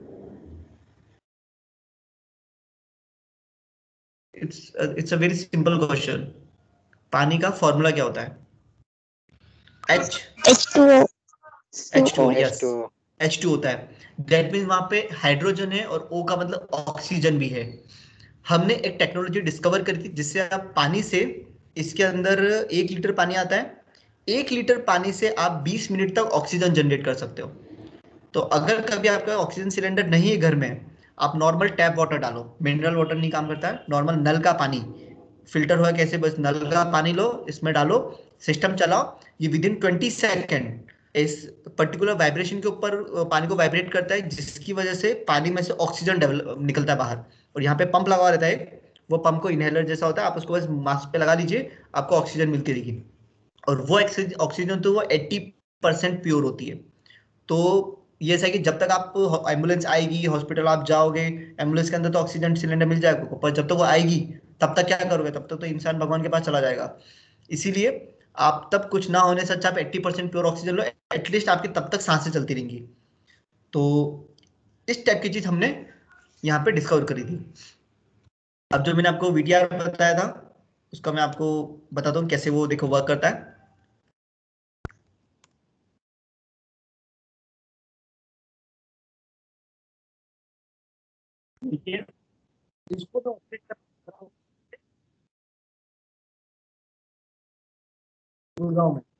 It's it's a very simple question. पानी का फॉर्मूला क्या होता है? H H two O. H two, H yes, two H two होता है। दैट मीन्स वहां पे हाइड्रोजन है और O का मतलब ऑक्सीजन भी है। हमने एक टेक्नोलॉजी डिस्कवर करी थी जिससे आप पानी से, इसके अंदर एक लीटर पानी आता है, एक लीटर पानी से आप बीस मिनट तक ऑक्सीजन जनरेट कर सकते हो। तो अगर कभी आपका ऑक्सीजन सिलेंडर नहीं है घर में, आप नॉर्मल टैप वाटर डालो, मिनरल वाटर नहीं काम करता है, नॉर्मल नल का पानी, फिल्टर हुआ कैसे, बस नल का पानी लो, इसमें डालो, सिस्टम चलाओ, ये विद इन ट्वेंटी सेकेंड इस पर्टिकुलर वाइब्रेशन के ऊपर पानी को वाइब्रेट करता है, जिसकी वजह से पानी में से ऑक्सीजन डेवलप निकलता है बाहर। और यहाँ पे पंप लगा हुआ रहता है, वो पंप को इनहेलर जैसा होता है, आप उसको बस मास्क पे लगा लीजिए, आपको ऑक्सीजन मिलती रहेगी। और वो ऑक्सीजन तो वो एट्टी परसेंट प्योर होती है। तो ये ऐसा है कि जब तक आप एम्बुलेंस आएगी, हॉस्पिटल आप जाओगे, एम्बुलेंस के अंदर तो ऑक्सीजन सिलेंडर मिल जाएगा आपको, पर जब तक वो आएगी तब तक क्या करोगे? तब तक तो इंसान भगवान के पास चला जाएगा। इसीलिए आप तब कुछ ना होने से अच्छा आप एट्टी परसेंट प्योर ऑक्सीजन लो, एटलीस्ट आपकी तब तक सांसें चलती रहेंगी। तो इस टाइप की चीज हमने यहाँ पे डिस्कवर करी थी। अब जो मैंने आपको वीटीआर बताया था उसका मैं आपको बताता हूँ कैसे वो देखो वर्क करता है। देखिए, इसको तो ऑपरेट कर गुड़गांव में।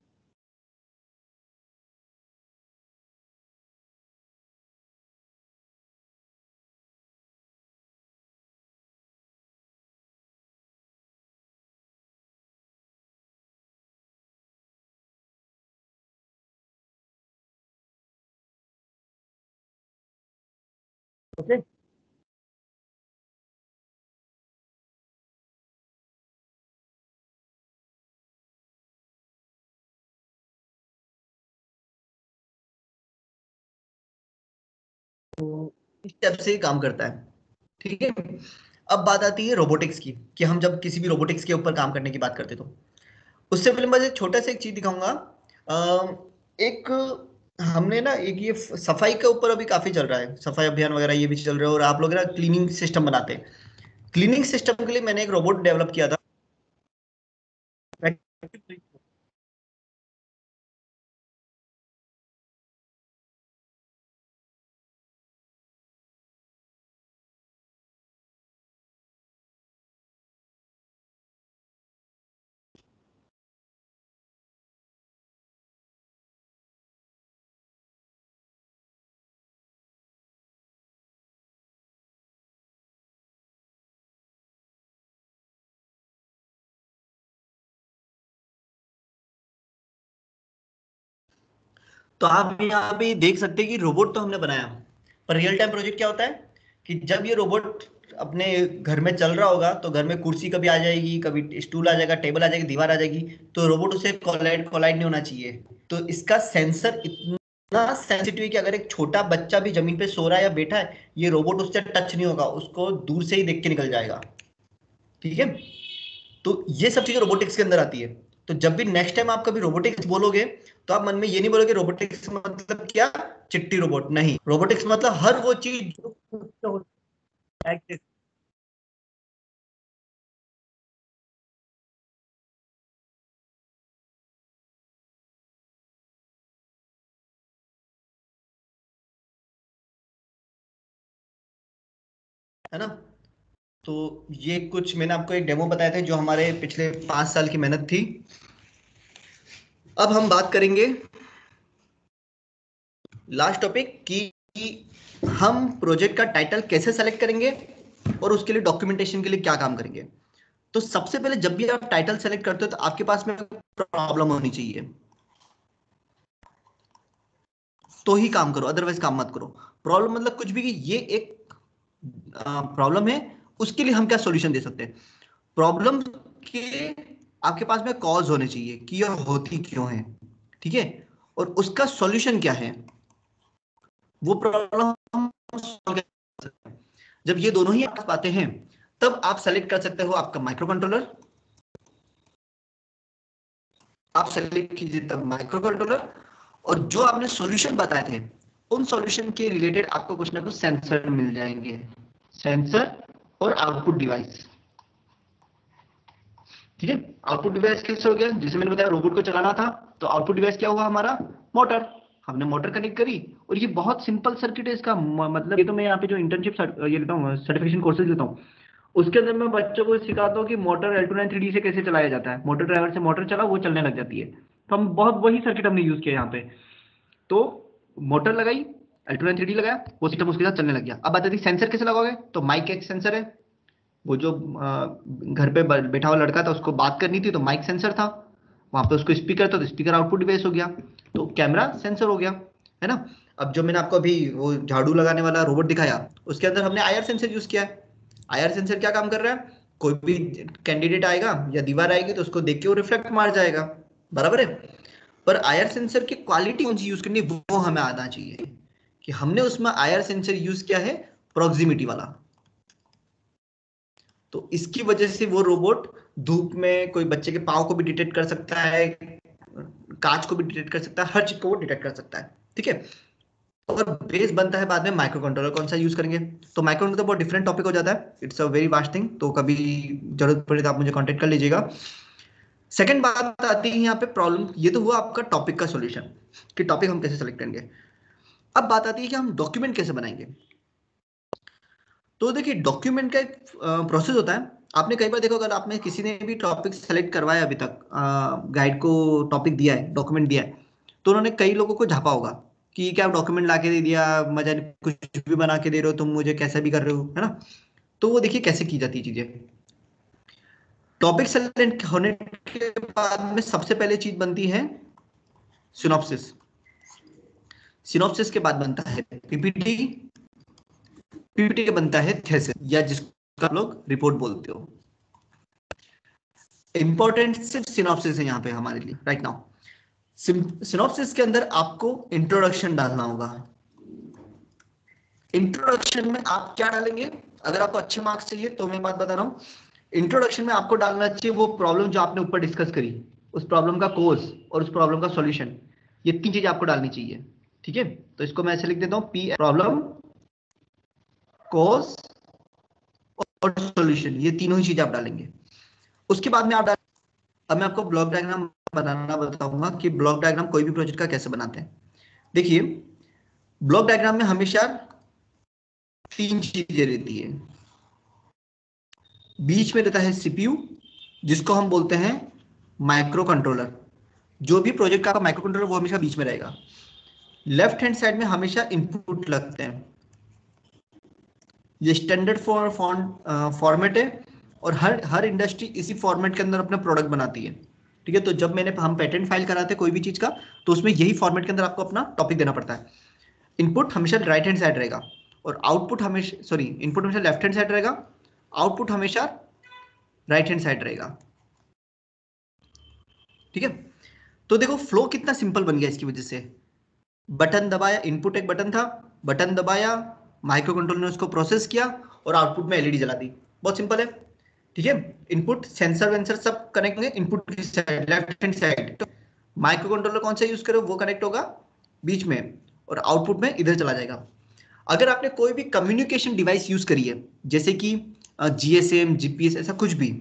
ओके, तो इस टाइप से ही काम करता है। ठीक है, अब बात आती है रोबोटिक्स की, कि हम जब किसी भी रोबोटिक्स के ऊपर काम करने की बात करते तो उससे पहले मैं एक छोटा सा एक चीज दिखाऊंगा। अ, एक हमने ना एक ये सफाई के ऊपर अभी काफी चल रहा है, सफाई अभियान वगैरह ये भी चल रहा है, और आप लोग ना क्लीनिंग सिस्टम बनाते हैं। क्लीनिंग सिस्टम के लिए मैंने एक रोबोट डेवलप किया था, तो आप यहाँ पे देख सकते हैं कि रोबोट तो हमने बनाया, पर रियल टाइम प्रोजेक्ट क्या होता है कि जब ये रोबोट अपने घर में चल रहा होगा तो घर में कुर्सी कभी आ जाएगी, कभी स्टूल आ जाएगा, टेबल आ जाएगी, दीवार आ जाएगी, तो रोबोट उसे कोलाइड कोलाइड नहीं होना चाहिए। तो इसका सेंसर इतना सेंसिटिव है कि अगर एक छोटा बच्चा भी जमीन पे सो रहा है या बैठा है, ये रोबोट उससे टच नहीं होगा, उसको दूर से ही देख के निकल जाएगा। ठीक है, तो ये सब चीजें रोबोटिक्स के अंदर आती है। तो जब भी नेक्स्ट टाइम आप कभी रोबोटिक्स बोलोगे तो आप मन में ये नहीं बोलोगे रोबोटिक्स मतलब क्या, चिट्टी रोबोट नहीं, रोबोटिक्स मतलब हर वो चीज जो है ना। तो ये कुछ मैंने आपको एक डेमो बताया था जो हमारे पिछले पांच साल की मेहनत थी। अब हम बात करेंगे लास्ट टॉपिक की, कि हम प्रोजेक्ट का टाइटल कैसे सेलेक्ट करेंगे और उसके लिए डॉक्यूमेंटेशन के लिए क्या काम करेंगे। तो सबसे पहले जब भी आप टाइटल सेलेक्ट करते हो तो आपके पास में प्रॉब्लम होनी चाहिए, तो ही काम करो, अदरवाइज काम मत करो। प्रॉब्लम मतलब कुछ भी, कि ये एक प्रॉब्लम है, उसके लिए हम क्या सॉल्यूशन दे सकते हैं। प्रॉब्लम के आपके पास में कॉज होने चाहिए कि यह होती क्यों है, ठीक है, और उसका सॉल्यूशन क्या है, वो प्रॉब्लम हम solve कर सकते हैं। जब ये दोनों ही आपके पास आते हैं तब आप सेलेक्ट कर सकते हो आपका माइक्रो कंट्रोलर, आप सेलेक्ट कीजिए तब माइक्रो कंट्रोलर, और जो आपने सॉल्यूशन बताए थे उन सॉल्यूशन के रिलेटेड आपको कुछ ना कुछ सेंसर मिल जाएंगे, सेंसर और आउटपुट डिवाइस, ठीक है। आउटपुट डिवाइस कैसे हो गया, जैसे मैंने बताया रोबोट को चलाना था, तो आउटपुट डिवाइस क्या हुआ हमारा, मोटर, हमने मोटर कनेक्ट करी, और ये बहुत सिंपल सर्किट है इसका, म- मतलब ये तो मैं यहाँ पे जो इंटर्नशिप ये लेता हूँ, सर्टिफिकेशन कोर्सेज लेता हूँ, उसके अंदर मैं बच्चों को सिखाता हूँ कि motor L two nine three D से कैसे चलाया जाता है, मोटर ड्राइवर से मोटर चला वो चलने लग जाती है। तो हम बहुत वही सर्किट हमने यूज किया यहाँ पे। तो मोटर लगाई, L two nine three D लगाया, वो सिस्टम उसके साथ चलने लग गया। अब बता दी सेंसर कैसे लगाओगे, तो माइक एक सेंसर है, वो जो अ, घर पे ब- बैठा हुआ लड़का था उसको बात करनी थी तो माइक सेंसर था, वहां पे उसको स्पीकर था तो स्पीकर आउटपुट डिवाइस हो गया, तो कैमरा सेंसर हो गया, है ना। अब जो मैंने आपको अभी वो झाड़ू लगाने वाला रोबोट दिखाया, उसके अंदर हमने आईआर सेंसर यूज किया है। आईआर सेंसर क्या काम कर रहा है, कोई भी कैंडिडेट आएगा या दीवार आएगी तो उसको देख के वो रिफ्लेक्ट मार जाएगा, बराबर है। पर आईआर सेंसर की क्वालिटी कौन सी यूज करनी है वो हमें आना चाहिए, कि हमने उसमें आईआर सेंसर यूज किया है प्रॉक्सिमिटी वाला। तो इसकी वजह से वो रोबोट धूप में कोई बच्चे के पाँव को भी डिटेक्ट कर सकता है, कांच को भी डिटेक्ट कर सकता है, हर चीज को वो डिटेक्ट कर सकता है, ठीक है। और बेस बनता है बाद में माइक्रो कंट्रोलर कौन सा यूज करेंगे। तो माइक्रो कंट्रोलर तो बहुत डिफरेंट टॉपिक हो जाता है, it's a very vast thing, तो कभी जरूरत पड़े तो आप मुझे कांटेक्ट कर लीजिएगा। सेकंड बात आती है यहाँ पे प्रॉब्लम, ये तो हुआ आपका टॉपिक का सॉल्यूशन, कि टॉपिक हम कैसे सेलेक्ट करेंगे। अब बात आती है कि हम डॉक्यूमेंट कैसे बनाएंगे। तो देखिए डॉक्यूमेंट का एक प्रोसेस होता है, आपने कई बार देखा अगर आपने किसी ने भी टॉपिक सेलेक्ट करवाया अभी तक, गाइड को टॉपिक दिया है, डॉक्यूमेंट दिया है, तो उन्होंने कई लोगों को झापा होगा कि क्या डॉक्यूमेंट ला के दे दिया, मजा नहीं, कुछ भी बना के दे रहे हो तुम मुझे, कैसा भी कर रहे हो, है ना। तो वो देखिए कैसे की जाती है चीजें। टॉपिक सेलेक्ट होने के बाद में सबसे पहले चीज बनती है सिनॉप्सिस, सिनॉप्सिस के बाद बनता है पीपीटी, पीपीटी के बनता है थेसिस, या जिसको आप लोग रिपोर्ट बोलते हो। इंपॉर्टेंट सिर्फ सिनॉप्सिस है यहाँ पे हमारे लिए राइट नाउ। सिनॉप्सिस के अंदर आपको इंट्रोडक्शन डालना होगा। इंट्रोडक्शन में आप क्या डालेंगे, अगर आपको अच्छे मार्क्स चाहिए तो मैं बात बता रहा हूँ, इंट्रोडक्शन में आपको डालना चाहिए वो प्रॉब्लम जो आपने ऊपर डिस्कस करी, उस प्रॉब्लम का कोज और उस प्रॉब्लम का सॉल्यूशन, ये तीन चीजें आपको डालनी चाहिए, ठीक है। तो इसको मैं ऐसे लिख देता हूँ, पी प्रॉब्लम, कोज और सॉल्यूशन, ये तीनों ही चीजें आप डालेंगे। उसके बाद में आप डाल, अब मैं आपको ब्लॉक डायग्राम बनाना बताऊंगा कि ब्लॉक डायग्राम कोई भी प्रोजेक्ट का कैसे बनाते हैं। देखिए ब्लॉक डायग्राम में हमेशा तीन चीजें रहती है, बीच में रहता है सीपीयू जिसको हम बोलते हैं माइक्रो कंट्रोलर, जो भी प्रोजेक्ट का माइक्रो कंट्रोलर वो हमेशा बीच में रहेगा। लेफ्ट हैंड साइड में हमेशा इनपुट लगते हैं, ये स्टैंडर्ड फॉर फॉर्मेट है, और हर हर इंडस्ट्री इसी फॉर्मेट के अंदर अपना प्रोडक्ट बनाती है, ठीक है। तो जब मैंने हम पेटेंट फाइल कराते हैं कोई भी चीज का, तो उसमें यही फॉर्मेट के अंदर आपको अपना टॉपिक देना पड़ता है। इनपुट हमेशा राइट हैंड साइड रहेगा, और आउटपुट हमेशा, सॉरी, इनपुट हमेशा लेफ्ट हैंड साइड रहेगा, आउटपुट हमेशा राइट हैंड साइड रहेगा, ठीक है। तो देखो फ्लो कितना सिंपल बन गया इसकी वजह से, बटन दबाया, इनपुट एक बटन था, बटन दबाया, माइक्रो कंट्रोलर ने उसको प्रोसेस किया और आउटपुट में एलईडी जला दी, बहुत सिंपल है, ठीक है। इनपुट सेंसर वेंसर सब कनेक्ट होंगे इनपुट की साइड, लेफ्ट हैंड साइड, तो माइक्रो कंट्रोलर कौन सा यूज करो वो कनेक्ट होगा बीच में, और आउटपुट में इधर चला जाएगा। अगर आपने कोई भी कम्युनिकेशन डिवाइस यूज करी है, जैसे कि जीएसएम, जीपीएस, ऐसा कुछ भी,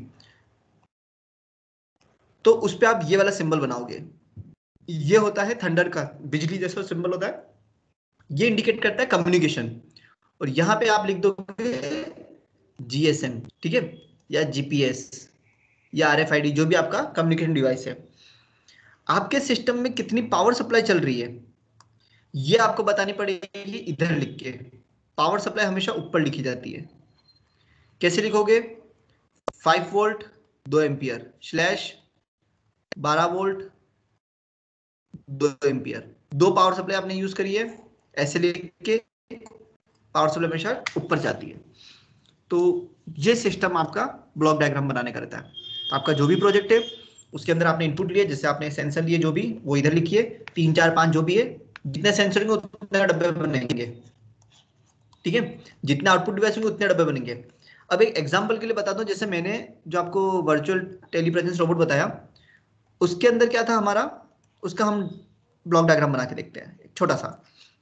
तो उस पर आप ये वाला सिंबल बनाओगे, ये होता है थंडर का बिजली जैसा सिंबल होता है, ये इंडिकेट करता है कम्युनिकेशन, और यहां पे आप लिख दोगे जीएसएम, ठीक है, या जीपीएस या आरएफआईडी, जो भी आपका कम्युनिकेशन डिवाइस है। आपके सिस्टम में कितनी पावर सप्लाई चल रही है ये आपको बतानी पड़ेगी इधर लिख के। पावर सप्लाई हमेशा ऊपर लिखी जाती है, कैसे लिखोगे, फाइव वोल्ट दो एम्पियर स्लैश बारह वोल्ट दो एम्पियर। दो पावर सप्लाई आपने यूज करी है, ऐसे लेके पावर सप्लाई हमेशा ऊपर जाती है। तो ये सिस्टम आपका ब्लॉक डायग्राम बनाने का रहता है। तो आपका जो भी प्रोजेक्ट है उसके अंदर आपने इनपुट लिए, जैसे आपने सेंसर लिए जो भी, वो इधर लिखिए, तीन चार पांच जो भी है, जितने सेंसर होंगे उतने डब्बे बनेंगे, ठीक है, जितने आउटपुट डिवाइस होंगे उतने डब्बे बनेंगे। अब एक एग्जांपल के लिए बताता हूँ, जैसे मैंने जो आपको वर्चुअल टेलीप्रेजेंस रोबोट बताया, उसके अंदर क्या था हमारा, उसका हम ब्लॉक डायग्राम बना के देखते हैं, एक छोटा सा।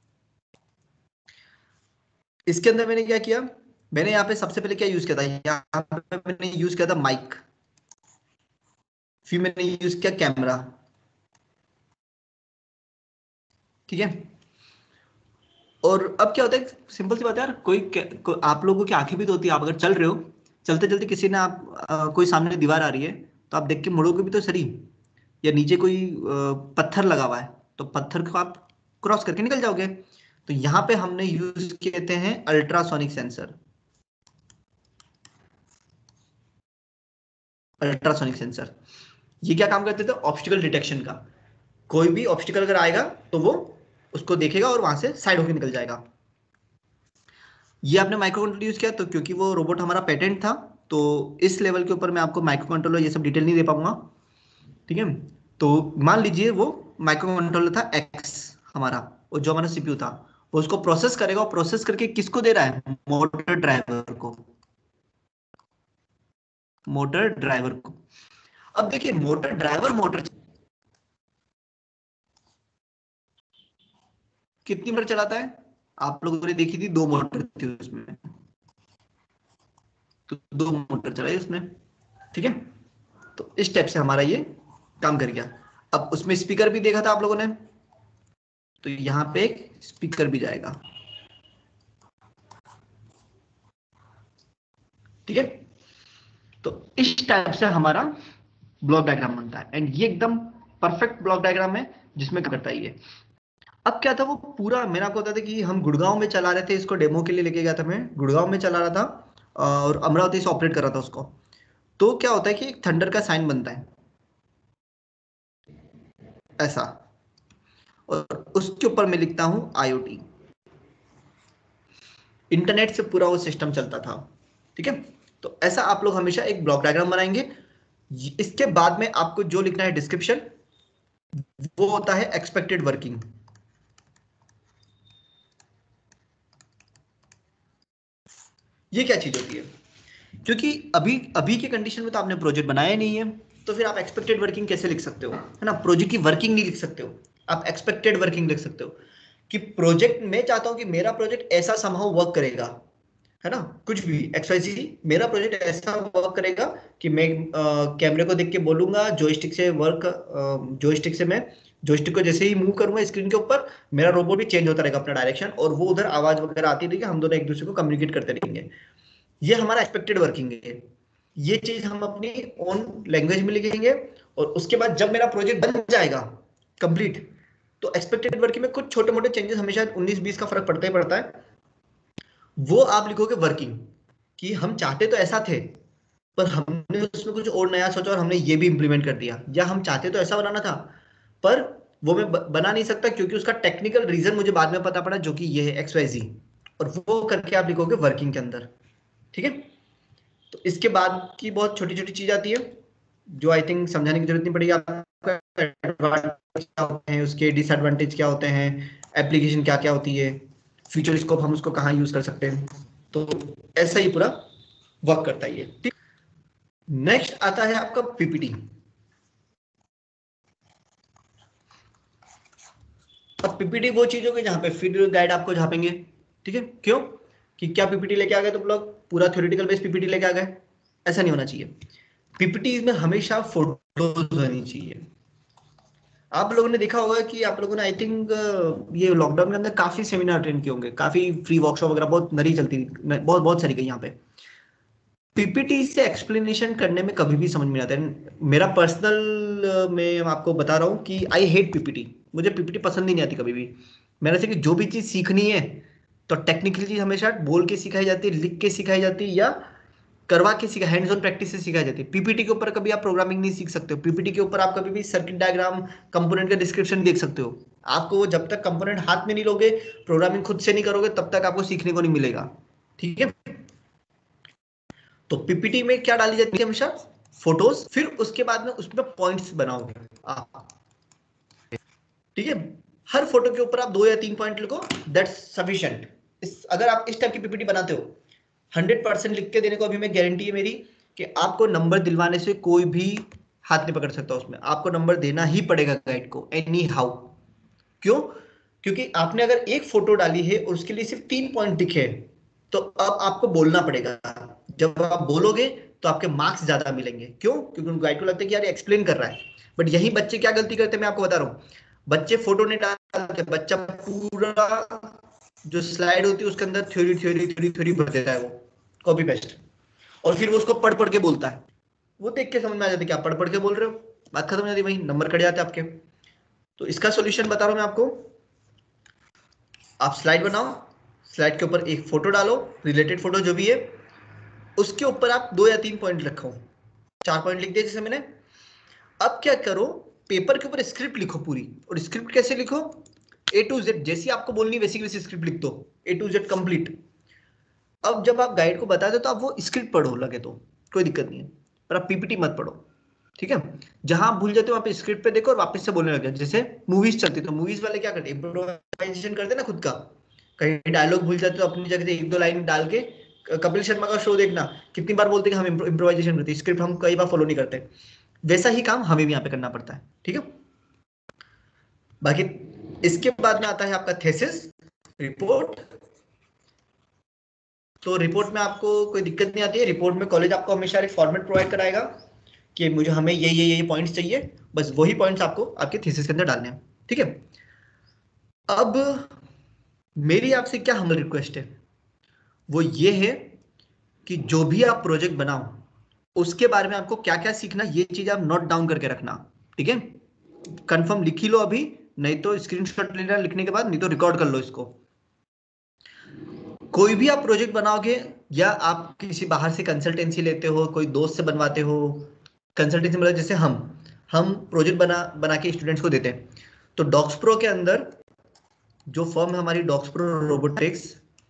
इसके अंदर मैंने क्या किया, मैंने यहाँ पे सबसे पहले क्या यूज किया था, यहाँ पे मैंने यूज किया था माइक, फिर मैंने यूज किया कैमरा, ठीक है। और अब क्या होता है, सिंपल सी बात है यार, कोई, को, आप लोगों की आंखें भी तो होती है, आप अगर चल रहे हो, चलते चलते किसी ने आप आ, कोई सामने दीवार आ रही है तो आप देख के मुड़ोगे भी तो सही, या नीचे कोई आ, पत्थर लगा हुआ है तो पत्थर को आप क्रॉस करके निकल जाओगे। तो यहाँ पे हमने यूज किए हैं अल्ट्रासोनिक सेंसर, अल्ट्रासोनिक सेंसर ये क्या काम करते थे, ऑब्स्टिकल डिटेक्शन का। कोई भी ऑब्स्टिकल अगर आएगा तो वो उसको देखेगा और वहां से साइड होकर निकल जाएगा। ये आपने माइक्रो कंट्रोलर यूज किया, तो क्योंकि वो रोबोट हमारा पेटेंट था, तो इस लेवल के ऊपर मैं आपको माइक्रो कंट्रोलर ये सब डिटेल नहीं दे पाऊंगा, ठीक है। तो मान लीजिए वो माइक्रो कंट्रोलर था एक्स हमारा, और जो हमारा सीपीयू था, वो उसको प्रोसेस करेगा, और प्रोसेस करके किसको दे रहा है, मोटर ड्राइवर को, मोटर ड्राइवर को। अब देखिए मोटर ड्राइवर मोटर कितनी मोटर चलाता है, आप लोगों ने देखी थी, दो मोटर थी उसमें, तो दो मोटर चलाई उसने, ठीक है। तो इस टाइप से हमारा ये काम कर गया। अब उसमें स्पीकर भी देखा था आप लोगों ने, तो यहां पे एक स्पीकर भी जाएगा, ठीक है। तो इस टाइप से हमारा ब्लॉक डायग्राम बनता है, एंड ये एकदम परफेक्ट ब्लॉक डायग्राम है जिसमें करता ही है। अब क्या था, वो पूरा मेरा को होता था कि हम गुड़गांव में चला रहे थे इसको, डेमो के लिए लेके गया था, मैं गुड़गांव में चला रहा था और अमरावती से ऑपरेट कर रहा था उसको। तो क्या होता है कि एक थंडर का साइन बनता है ऐसा, और उसके ऊपर मैं लिखता हूं आईओटी, इंटरनेट से पूरा वो सिस्टम चलता था, ठीक है। तो ऐसा आप लोग हमेशा एक ब्लॉक डायग्राम बनाएंगे। इसके बाद में आपको जो लिखना है डिस्क्रिप्शन, वो होता है एक्सपेक्टेड वर्किंग। ये क्या चीज होती है, क्योंकि अभी अभी के कंडीशन में तो आपने प्रोजेक्ट बनाया नहीं है, तो फिर आप एक्सपेक्टेड वर्किंग कैसे लिख सकते हो, है ना। प्रोजेक्ट की वर्किंग नहीं लिख सकते हो, आप एक्सपेक्टेड वर्किंग लिख सकते हो, कि प्रोजेक्ट मैं चाहता हूं कि मेरा प्रोजेक्ट ऐसा समहाउ वर्क करेगा, है ना, कुछ भी एक्स वाई जी, मेरा प्रोजेक्ट ऐसा वर्क करेगा कि मैं कैमरे को देख के बोलूंगा जॉयस्टिक से वर्क, जॉयस्टिक से मैं जॉयस्टिक को जैसे ही मूव करूंगा स्क्रीन के ऊपर, मेरा रोबोट भी चेंज होता रहेगा अपना डायरेक्शन, और वो उधर आवाज वगैरह आती रहेगी, हम दोनों एक दूसरे को कम्युनिकेट करते रहेंगे। ये हमारा एक्सपेक्टेड वर्किंग है। ये चीज हम अपनी ओन लैंग्वेज में लिखेंगे, और उसके बाद जब मेरा प्रोजेक्ट बन जाएगा कंप्लीट, तो एक्सपेक्टेड वर्किंग में कुछ छोटे मोटे चेंजेस हमेशा उन्नीस बीस का फर्क पड़ता ही पड़ता है, वो आप लिखोगे वर्किंग, कि हम चाहते तो ऐसा थे, पर हमने उसमें कुछ और नया सोचा और हमने ये भी इंप्लीमेंट कर दिया, या हम चाहते तो ऐसा बनाना था, पर वो मैं बना नहीं सकता क्योंकि उसका टेक्निकल रीजन मुझे बाद में पता पड़ा, जो कि ये है एक्स वाई जी, और वो करके आप लिखोगे वर्किंग के अंदर, ठीक है। तो इसके बाद की बहुत छोटी छोटी चीज आती है, जो आई थिंक समझाने की जरूरत नहीं पड़ेगी आपको। एडवांटेज क्या होते हैं उसके, डिसएडवांटेज क्या होते हैं, एप्लीकेशन क्या क्या होती है, फ्यूचर स्कोप हम उसको कहाँ यूज कर सकते हैं, तो ऐसा ही पूरा वर्क करता है ये। नेक्स्ट आता है आपका पीपीटी। अब पीपीटी वो चीज होगी जहां पे फील्ड गाइड आपको झापेंगे, ठीक है। क्यों, कि क्या पीपीटी लेके आ गए तो लोग पूरा थ्योरेटिकल बेस पीपीटी लेके आ गए, ऐसा नहीं होना चाहिए। पीपीटी में हमेशा फोटोज होनी चाहिए। आप लोगों ने देखा होगा कि आप लोगों ने आई थिंक ये लॉकडाउन के अंदर काफी सेमिनार अटेंड किए होंगे, काफी फ्री वर्कशॉप वगैरह बहुत नरी चलती, बहुत बहुत सारी गई यहाँ पे। पीपीटी से एक्सप्लेनेशन करने में कभी भी समझ में आता है। मेरा पर्सनल मैं आपको बता रहा हूँ कि आई हेट पीपीटी, मुझे पीपीटी पसंद ही नहीं आती कभी भी। मैंने से कि जो भी चीज सीखनी है तो टेक्निकली चीज हमेशा बोल के सिखाई जाती है, लिख के सिखाई जाती है, या करवा के सीखा, हैंड्स ऑन प्रैक्टिस से सिखाई जाती है। पीपीटी के ऊपर कभी आप प्रोग्रामिंग नहीं सीख सकते हो, पीपीटी के ऊपर आप कभी भी सर्किट डायग्राम, कंपोनेंट का डिस्क्रिप्शन देख सकते हो। आपको जब तक कंपोनेंट हाथ में नहीं लोगे, प्रोग्रामिंग खुद से नहीं करोगे, तब तक आपको सीखने को नहीं मिलेगा, ठीक है। तो पीपीटी में क्या डाली जाती है हमेशा, फोटोज, फिर उसके बाद में उसमें पॉइंट्स बनाओगे आप, ठीक है। हर फोटो के ऊपर आप दो या तीन पॉइंट लिखो, दैट्स सफिशिएंट। इस अगर आप इस टाइप की पीपीटी बनाते हो, हंड्रेड परसेंट लिख के देने को अभी मैं गारंटी है मेरी कि आपको नंबर दिलवाने से कोई भी हाथ नहीं पकड़ सकता, उसमें आपको नंबर देना ही पड़ेगा गाइड को, एनी हाउ। क्यों? क्योंकि आपने अगर एक फोटो डाली है और उसके लिए सिर्फ तीन पॉइंट दिखे, तो अब आपको बोलना पड़ेगा। जब आप बोलोगे तो आपके मार्क्स ज्यादा मिलेंगे। क्यों? क्योंकि उनको गाइड को लगता है कि यार एक्सप्लेन कर रहा है। बट यही बच्चे क्या गलती करते हैं मैं आपको बता रहा हूँ, बच्चे फोटो नहीं डालते, बच्चा पूरा जो स्लाइड होती है उसके अंदर थ्योरी थ्योरी थ्योरी थ्योरी भर देता है, वो कॉपी पेस्ट, और फिर वो उसको पढ़ पढ़ के बोलता है। वो देख के समझ में आ जाता है कि आप पढ़ पढ़ के बोल रहे हो, बात खत्म हो जाती है, वही नंबर कट जाते हैं आपके। तो इसका सॉल्यूशन बता रहा हूं मैं आपको। आप स्लाइड बनाओ, स्लाइड के ऊपर एक फोटो डालो, रिलेटेड फोटो जो भी है, उसके ऊपर आप दो या तीन पॉइंट रखो, चार पॉइंट लिख दिए जैसे मैंने। अब क्या करो, पेपर के ऊपर स्क्रिप्ट लिखो पूरी। और स्क्रिप्ट कैसे लिखो, ए टू जेड, जैसी आपको बोलनी वैसी वैसी स्क्रिप्ट लिख दो, ए टू जेड कंप्लीट। अब जब आप गाइड को बता दो तो आप वो स्क्रिप्ट पढ़ो लगे तो कोई दिक्कत नहीं है, पर आप पीपीटी मत पढ़ो, ठीक है। जहां आप भूल जाते हो वहां पे स्क्रिप्ट पे देखो और वापस से बोलने लगे। जैसे मूवीज चलती तो मूवीज वाले क्या करते हैं, इम्प्रोवाइजेशन करते हैं ना खुद का, कहीं डायलॉग भूल जाते तो अपनी जगह से एक दो लाइन डाल के, कपिल शर्मा का शो देखना, कितनी बार बोलते हैं कि हम इम्प्रोवाइजेशन करते हैं, स्क्रिप्ट हम कई बार फॉलो नहीं करते। वैसा ही काम हमें भी यहाँ पे करना पड़ता है, ठीक है। बाकी इसके बाद में आता है आपका थेसिस, रिपोर्ट। तो रिपोर्ट में आपको कोई दिक्कत नहीं आती है। रिपोर्ट में कॉलेज आपको हमेशा एक फॉर्मेट प्रोवाइड कराएगा कि मुझे हमें ये ये ये पॉइंट्स चाहिए, बस वही पॉइंट्स आपको आपके थीसिस के अंदर डालने हैं, ठीक है। अब मेरी आपसे क्या हम्बल रिक्वेस्ट है, वो ये है कि जो भी आप प्रोजेक्ट बनाओ उसके बारे में आपको क्या क्या सीखना, ये चीज आप नोट डाउन करके रखना, ठीक है। कंफर्म लिख ही लो अभी, नहीं तो स्क्रीनशॉट लेना लिखने के बाद, नहीं तो रिकॉर्ड कर लो इसको। कोई भी आप प्रोजेक्ट बनाओगे, या आप किसी बाहर से कंसल्टेंसी लेते हो, कोई दोस्त से बनवाते हो, कंसल्टेंसी मतलब जैसे हम हम प्रोजेक्ट बना बना के स्टूडेंट्स को देते हैं। तो डॉक्स प्रो के अंदर जो फर्म है हमारी, डॉक्स प्रो रोबोटिक्स,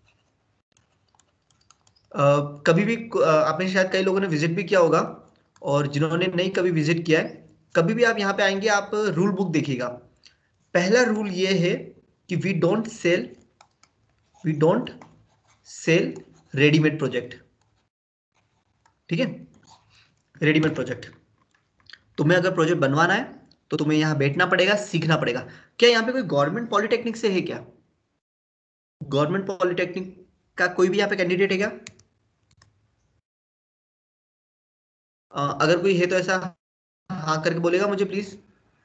कभी भी अ, आपने शायद कई लोगों ने विजिट भी किया होगा, और जिन्होंने नहीं कभी विजिट किया है, कभी भी आप यहाँ पे आएंगे आप रूल बुक देखिएगा। पहला रूल ये है कि we don't sell we don't sell readymade project, ठीक है। रेडीमेड प्रोजेक्ट, तुम्हें अगर प्रोजेक्ट बनवाना है तो तुम्हें यहाँ बैठना पड़ेगा, सीखना पड़ेगा। क्या यहाँ पे कोई गवर्नमेंट पॉलिटेक्निक से है क्या? गवर्नमेंट पॉलिटेक्निक का कोई भी यहाँ पे कैंडिडेट है क्या? अ, अगर कोई है तो ऐसा हाँ करके बोलेगा मुझे प्लीज।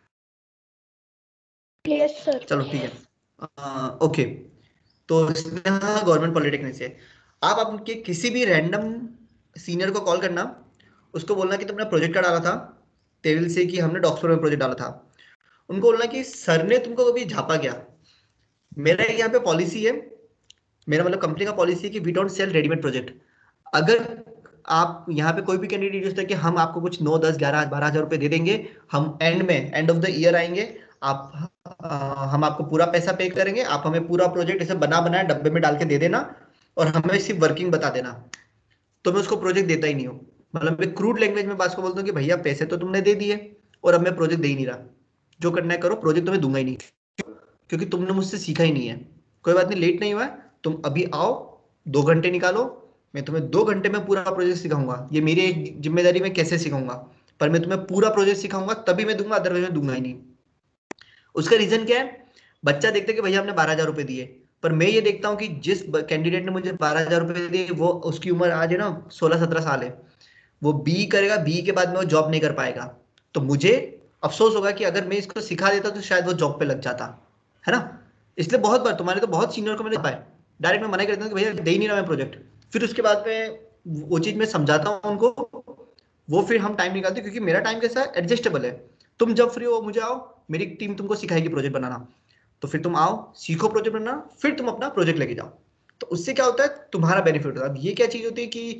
Yes sir. चलो ठीक है, ओके। तो इसमें हाँ गवर्नमेंट पॉलिटेक्निक से आप आपके किसी भी रैंडम सीनियर को कॉल करना, उसको बोलना कि तुमने प्रोजेक्ट का डाला था टेबल से कि हमने डॉक्सफोर में प्रोजेक्ट डाला था। उनको बोलना कि सर ने तुमको कभी झापा क्या? मेरा यहाँ पे पॉलिसी है, मेरा मतलब कंपनी का पॉलिसी है कि we don't sell readymade project. अगर आप यहाँ पे कोई भी कैंडिडेट यूज कि हम आपको कुछ नौ दस ग्यारह बारह हजार रुपए दे देंगे, हम एंड में एंड ऑफ द ईयर आएंगे, आप आ, हम आपको पूरा पैसा पे करेंगे, आप हमें पूरा प्रोजेक्ट ऐसे बना बनाए डब्बे में डाल के दे देना और हमें सिर्फ वर्किंग बता देना, तो मैं उसको प्रोजेक्ट देता ही नहीं हूँ। मतलब मैं क्रूड लैंग्वेज में बात को बोलता हूँ कि भैया पैसे तो तुमने दे दिए और अब मैं प्रोजेक्ट दे ही नहीं रहा, जो करना है करो, प्रोजेक्ट तो मैं दूंगा ही नहीं, क्योंकि तुमने मुझसे सीखा ही नहीं है। कोई बात नहीं, लेट नहीं हुआ है, तुम अभी आओ, दो घंटे निकालो, मैं तुम्हें दो घंटे में पूरा प्रोजेक्ट सिखाऊंगा। ये मेरी एक जिम्मेदारी, मैं कैसे सिखाऊंगा, पर मैं तुम्हें पूरा प्रोजेक्ट सिखाऊंगा तभी मैं दूंगा, अदरवाइज मैं दूंगा ही नहीं। उसका रीजन क्या है? बच्चा देखते कि भैया हमने बारह हजार रुपए दिए, पर मैं ये देखता हूँ कि जिस कैंडिडेट ने मुझे बारह हजार रुपए दिए वो उसकी उम्र आज है ना सोलह सत्रह साल है, वो बी करेगा, बी के बाद में वो जॉब नहीं कर पाएगा, तो मुझे अफसोस होगा कि अगर मैं इसको सिखा देता तो शायद वो जॉब पे लग जाता, है ना। इसलिए बहुत बार तुम्हारे तो बहुत सीनियर को मैंने पाया, डायरेक्ट मैं मना कर देता हूं कि भैया दे ही नहीं रहा मैं प्रोजेक्ट। फिर उसके बाद में वो चीज मैं समझाता हूँ उनको, वो फिर हम टाइम निकालते हैं, क्योंकि मेरा टाइम कैसा है, एडजस्टेबल है। तुम जब फ्री हो मुझे आओ, मेरी टीम तुमको सिखाएगी प्रोजेक्ट बनाना, तो फिर तुम आओ सीखो प्रोजेक्ट बनाना, फिर तुम अपना प्रोजेक्ट लेके जाओ। तो उससे क्या होता है, तुम्हारा बेनिफिट होता है। अब ये क्या चीज होती है कि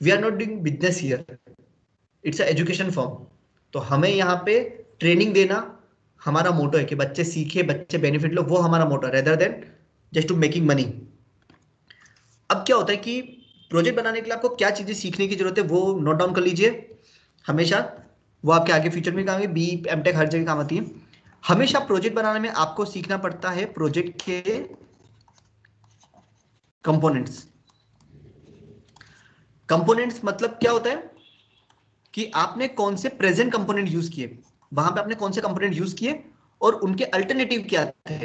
we are not doing business here, it's a education form. तो हमें यहाँ पे ट्रेनिंग देना हमारा मोटो है कि बच्चे सीखे, बच्चे बेनिफिट लो, वो हमारा मोटो है, rather than just to making money. अब क्या होता है कि प्रोजेक्ट बनाने के लिए आपको क्या चीजें सीखने की जरूरत है वो नोट डाउन कर लीजिए हमेशा, वो आपके आगे फ्यूचर में काम आएगी, बी एमटेक हर जगह काम आती है। हमेशा प्रोजेक्ट बनाने में आपको सीखना पड़ता है प्रोजेक्ट के कंपोनेंट्स। कंपोनेंट्स मतलब क्या होता है कि आपने कौन से प्रेजेंट कंपोनेंट यूज किए, वहां पे आपने कौन से कंपोनेंट यूज किए और उनके अल्टरनेटिव क्या थे।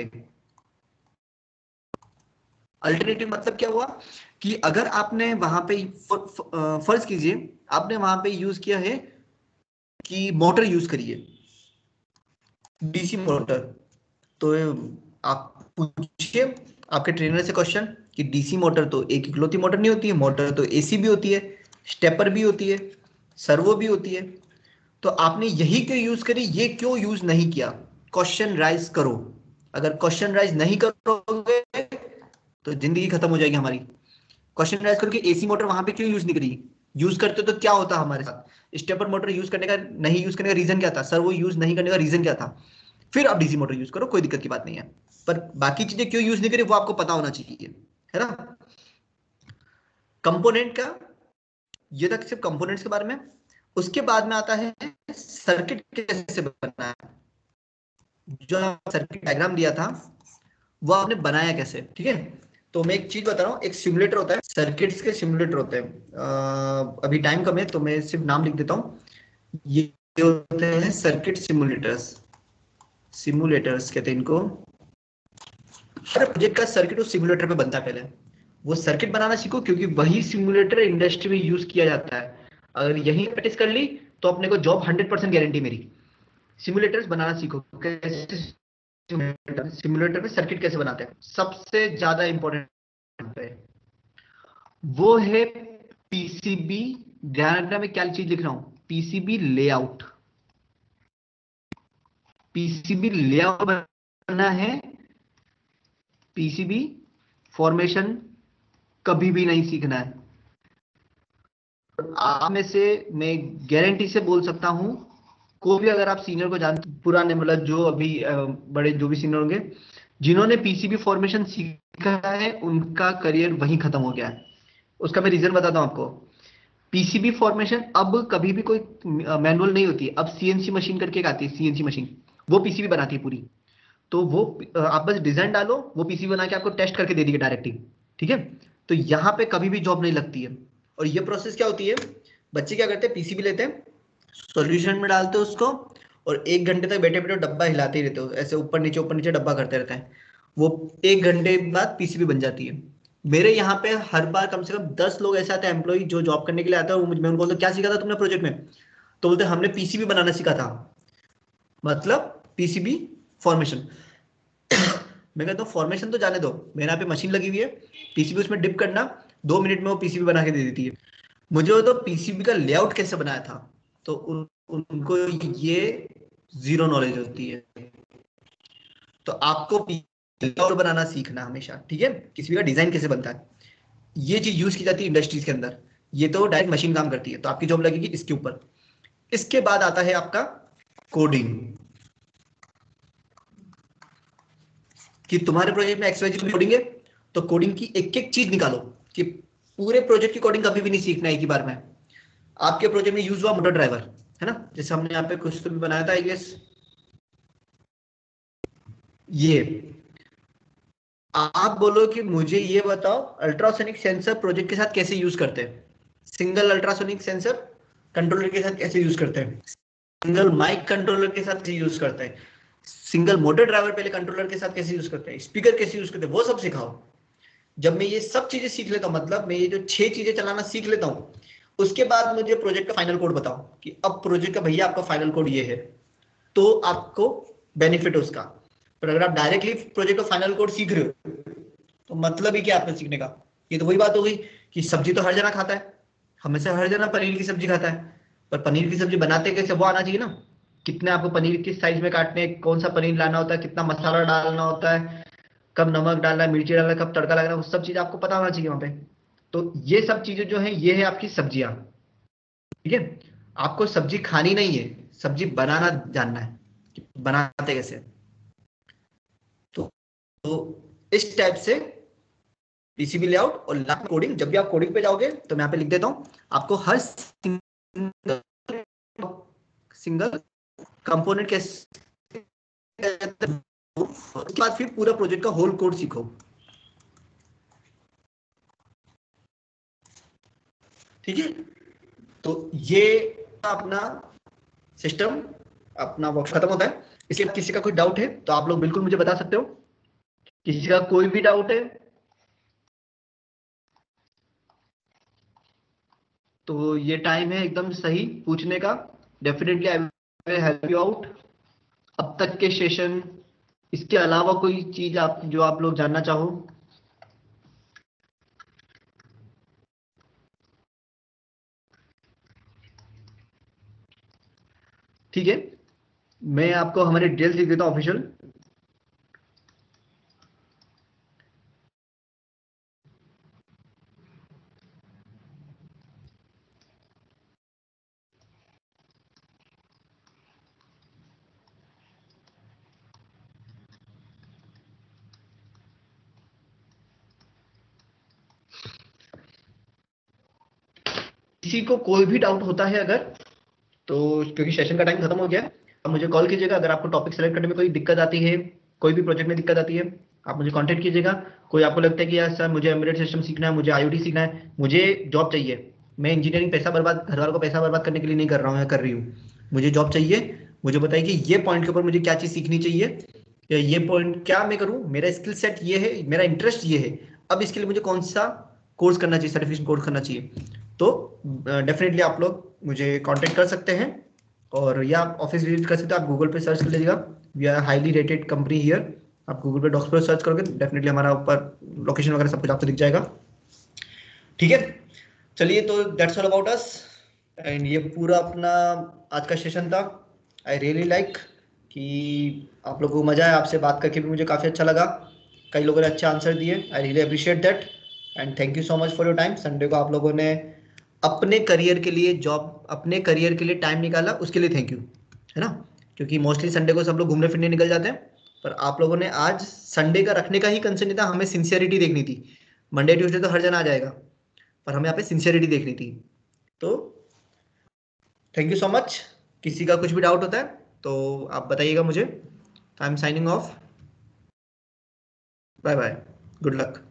अल्टरनेटिव मतलब क्या हुआ कि अगर आपने वहां पे फर्ज कीजिए आपने वहां पे यूज किया है कि मोटर यूज करिए, डीसी मोटर, तो आप पूछिए आपके ट्रेनर से क्वेश्चन कि डीसी मोटर तो एक इकलौती मोटर नहीं होती है, मोटर तो एसी भी होती है, स्टेपर भी होती है, सर्वो भी होती है, तो आपने यही क्यों यूज करी, ये क्यों यूज नहीं किया, क्वेश्चन राइज करो। अगर क्वेश्चन राइज नहीं करोगे तो जिंदगी खत्म हो जाएगी हमारी। क्वेश्चन राइज करो कि एसी मोटर वहां पे क्यों यूज नहीं करी, यूज करते तो क्या होता हमारे साथ, स्टेपर मोटर यूज करने का नहीं यूज करने का रीजन क्या था, सर वो यूज नहीं करने का रीजन क्या था, फिर आप डीसी मोटर यूज करो, कोई दिक्कत की बात नहीं है। पर बाकी चीजें क्यों यूज नहीं करी वो आपको पता होना चाहिए, है ना। कंपोनेंट का ये तक सिर्फ कंपोनेंट्स के बारे में। उसके बाद में आता है सर्किट कैसे बनना है। जो सर्किट डायग्राम दिया था वो आपने बनाया कैसे, ठीक है। तो मैं एक चीज बता रहा हूँ, एक सिमुलेटर होता है, सर्किट्स के सिमुलेटर होते हैं। अभी टाइम कम है तो मैं सिर्फ नाम लिख देता हूँ। ये होते हैं सर्किट सिमुलेटर्स, सिमुलेटर्स कहते हैं इनको। हर प्रोजेक्ट का सर्किट उस सिमुलेटर पे बनता है। पहले वो सर्किट बनाना सीखो क्योंकि वही सिमुलेटर इंडस्ट्री में यूज किया जाता है। अगर यही प्रैक्टिस कर ली तो अपने को जॉब हंड्रेड परसेंट गारंटी मेरी। सिमुलेटर्स बनाना सीखो, कैसे सिमुलेटर में सर्किट कैसे बनाते हैं। सबसे ज्यादा इंपॉर्टेंट है वो है पीसीबी, ध्यान रखना मैं क्या चीज लिख रहा हूं, पीसीबी लेआउट। पीसीबी लेआउट बनना है, पीसीबी फॉर्मेशन कभी भी नहीं सीखना है। आप में से मैं गारंटी से बोल सकता हूं, कोई भी अगर आप सीनियर को जानते, पुराने मतलब जो अभी बड़े जो भी सीनियर होंगे जिन्होंने पीसीबी फॉर्मेशन सीखा है उनका करियर वहीं खत्म हो गया है। उसका मैं रीजन बताता हूं आपको। पीसीबी फॉर्मेशन अब कभी भी कोई मैनुअल नहीं होती है, अब सीएनसी मशीन करके एक आती है, सीएनसी मशीन वो पीसीबी बनाती है पूरी। तो वो आप बस डिजाइन डालो, वो पीसीबी बना के आपको टेस्ट करके दे देगी डायरेक्टली, ठीक है। तो यहाँ पे कभी भी जॉब नहीं लगती है। और ये प्रोसेस क्या होती है, बच्चे क्या करते हैं, पीसीबी लेते हैं, सॉल्यूशन में डालते हो उसको और एक घंटे तक बैठे बैठे डब्बा हिलाते ही रहते हो, ऐसे ऊपर नीचे ऊपर नीचे डब्बा करते रहते हैं। वो एक घंटे बाद पीसीबी बन जाती है। मेरे यहाँ पे हर बार कम से कम दस लोग ऐसे आते हैं एम्प्लॉय जो जॉब करने के लिए आते हैं, वो मुझे मैं उनको बोलता हूँ क्या सीखा था तुमने प्रोजेक्ट में, तो बोलते हमने पीसीबी बनाना सीखा था, मतलब पीसीबी फॉर्मेशन। मैं कहता हूँ फॉर्मेशन तो जाने दो, मेरे यहाँ पे मशीन लगी हुई है, पीसीबी उसमें डिप करना, दो मिनट में वो पीसीबी बना के दे देती है। मुझे तो पीसीबी का लेआउट कैसे बनाया था, तो उन, उनको ये जीरो नॉलेज होती है। तो आपको लेआउट बनाना सीखना हमेशा, ठीक है, किसी भी का डिजाइन कैसे बनता है, ये चीज यूज की जाती है इंडस्ट्रीज के अंदर। ये तो डायरेक्ट मशीन काम करती है, तो आपकी जॉब लगेगी इसके ऊपर। इसके बाद आता है आपका कोडिंग, कि तुम्हारे प्रोजेक्ट में एक्सवाइजेड कोडिंग है, तो कोडिंग की एक एक चीज निकालो, कि पूरे प्रोजेक्ट की कोडिंग कभी भी नहीं सीखना एक ही बार में। आपके प्रोजेक्ट में यूज हुआ मोटर ड्राइवर, है ना, जैसे हमने यहाँ पे कुछ तो भी बनाया था आई गेस, ये आप बोलो कि मुझे ये बताओ अल्ट्रासोनिक सेंसर प्रोजेक्ट के साथ कैसे यूज करते हैं, सिंगल अल्ट्रासोनिक सेंसर कंट्रोलर के साथ कैसे यूज करते हैं, सिंगल माइक कंट्रोलर के साथ कैसे यूज करते हैं, सिंगल मोटर ड्राइवर पहले कंट्रोलर के साथ कैसे यूज करते हैं, स्पीकर कैसे यूज करते हैं, वो सब सिखाओ। जब मैं ये सब चीजें सीख लेता हूँ, मतलब मैं ये जो छह चीजें चलाना सीख लेता हूँ, उसके बाद मुझे प्रोजेक्ट का फाइनल कोड बताओ कि अब प्रोजेक्ट का भैया आपका फाइनल कोड ये है, तो आपको बेनिफिट है उसका। पर अगर आप डायरेक्टली प्रोजेक्ट का फाइनल कोड सीख रहे हो तो मतलब ही क्या आपने सीखने का। ये तो वही बात हो गई कि सब्जी तो हर जना खाता है, हमेशा हर जना पनीर की सब्जी खाता है, पर पनीर की सब्जी बनाते कैसे वो आना चाहिए ना। कितने आपको पनीर किस साइज में काटने हैं, कौन सा पनीर लाना होता है, कितना मसाला डालना होता है, कब नमक डालना है, मिर्ची डालना है, कब तड़का लगाना है, वो सब चीज आपको पता होना चाहिए वहां पे। तो ये सब चीजें जो है ये है आपकी सब्जियां, ठीक है। आपको सब्जी खानी नहीं है, सब्जी बनाना जानना है, बनाते कैसे। तो, तो इस टाइप से पीसीबी लेआउट और लास्ट कोडिंग। जब भी आप कोडिंग पे जाओगे तो मैं यहाँ पे लिख देता हूँ, आपको हर सिंगल सिंगल कंपोनेंट के उसके बाद फिर पूरा प्रोजेक्ट का होल कोड सीखो, ठीक है। तो ये अपना सिस्टम, अपना वर्क खत्म होता है। इसलिए किसी का कोई डाउट है तो आप लोग बिल्कुल मुझे बता सकते हो। किसी का कोई भी डाउट है तो ये टाइम है एकदम सही पूछने का। Definitely I will help you out. अब तक के सेशन, इसके अलावा कोई चीज आप जो आप लोग जानना चाहो। ठीक है, मैं आपको हमारे डिटेल्स लिख देता हूँ ऑफिशियल। किसी को कोई भी डाउट होता है अगर, तो क्योंकि सेशन का टाइम खत्म हो गया है, आप मुझे कॉल कीजिएगा। अगर आपको टॉपिक सेलेक्ट करने में कोई दिक्कत आती है, कोई भी प्रोजेक्ट में दिक्कत आती है, आप मुझे कांटेक्ट कीजिएगा। कोई आपको लगता है कि यार सर मुझे एम्बेडेड सिस्टम सीखना है, मुझे आईओटी सीखना है, मुझे जॉब चाहिए, मैं इंजीनियरिंग पैसा बर्बाद, घर वालों को पैसा बर्बाद करने के लिए नहीं कर रहा हूँ या कर रही हूँ, मुझे जॉब चाहिए, मुझे बताइए कि ये पॉइंट के ऊपर मुझे क्या चीज़ सीखनी चाहिए, या ये पॉइंट क्या मैं करूँ, मेरा स्किल सेट ये है, मेरा इंटरेस्ट ये है, अब इसके लिए मुझे कौन सा कोर्स करना चाहिए, सर्टिफिकेशन कोर्स करना चाहिए। तो डेफिनेटली आप लोग मुझे कांटेक्ट कर सकते हैं, और या आप ऑफिस विजिट कर सकते हैं। आप गूगल पे सर्च कर लीजिएगा, we are highly rated company here. आप गूगल पे डॉक्स पर सर्च करोगे डेफिनेटली हमारा ऊपर लोकेशन वगैरह सब कुछ आपको दिख जाएगा, ठीक है। चलिए, तो that's all about us, and ये पूरा अपना आज का सेशन था। आई रियली लाइक कि आप लोगों को मजा आया, आपसे बात करके भी मुझे काफ़ी अच्छा लगा, कई लोगों ने अच्छे आंसर दिए, I really appreciate that, and thank you so much for your time. Sunday को आप लोगों ने अपने करियर के लिए जॉब, अपने करियर के लिए टाइम निकाला, उसके लिए थैंक यू, है ना। क्योंकि मोस्टली संडे को सब लोग घूमने फिरने निकल जाते हैं, पर आप लोगों ने आज संडे का रखने का ही कंसर्न नहीं था, हमें सिंसियरिटी देखनी थी। मंडे ट्यूसडे तो हर जन आ जाएगा, पर हमें यहाँ पे सिंसियरिटी देखनी थी। तो थैंक यू सो मच। किसी का कुछ भी डाउट होता है तो आप बताइएगा मुझे। I am signing off, bye bye, good luck.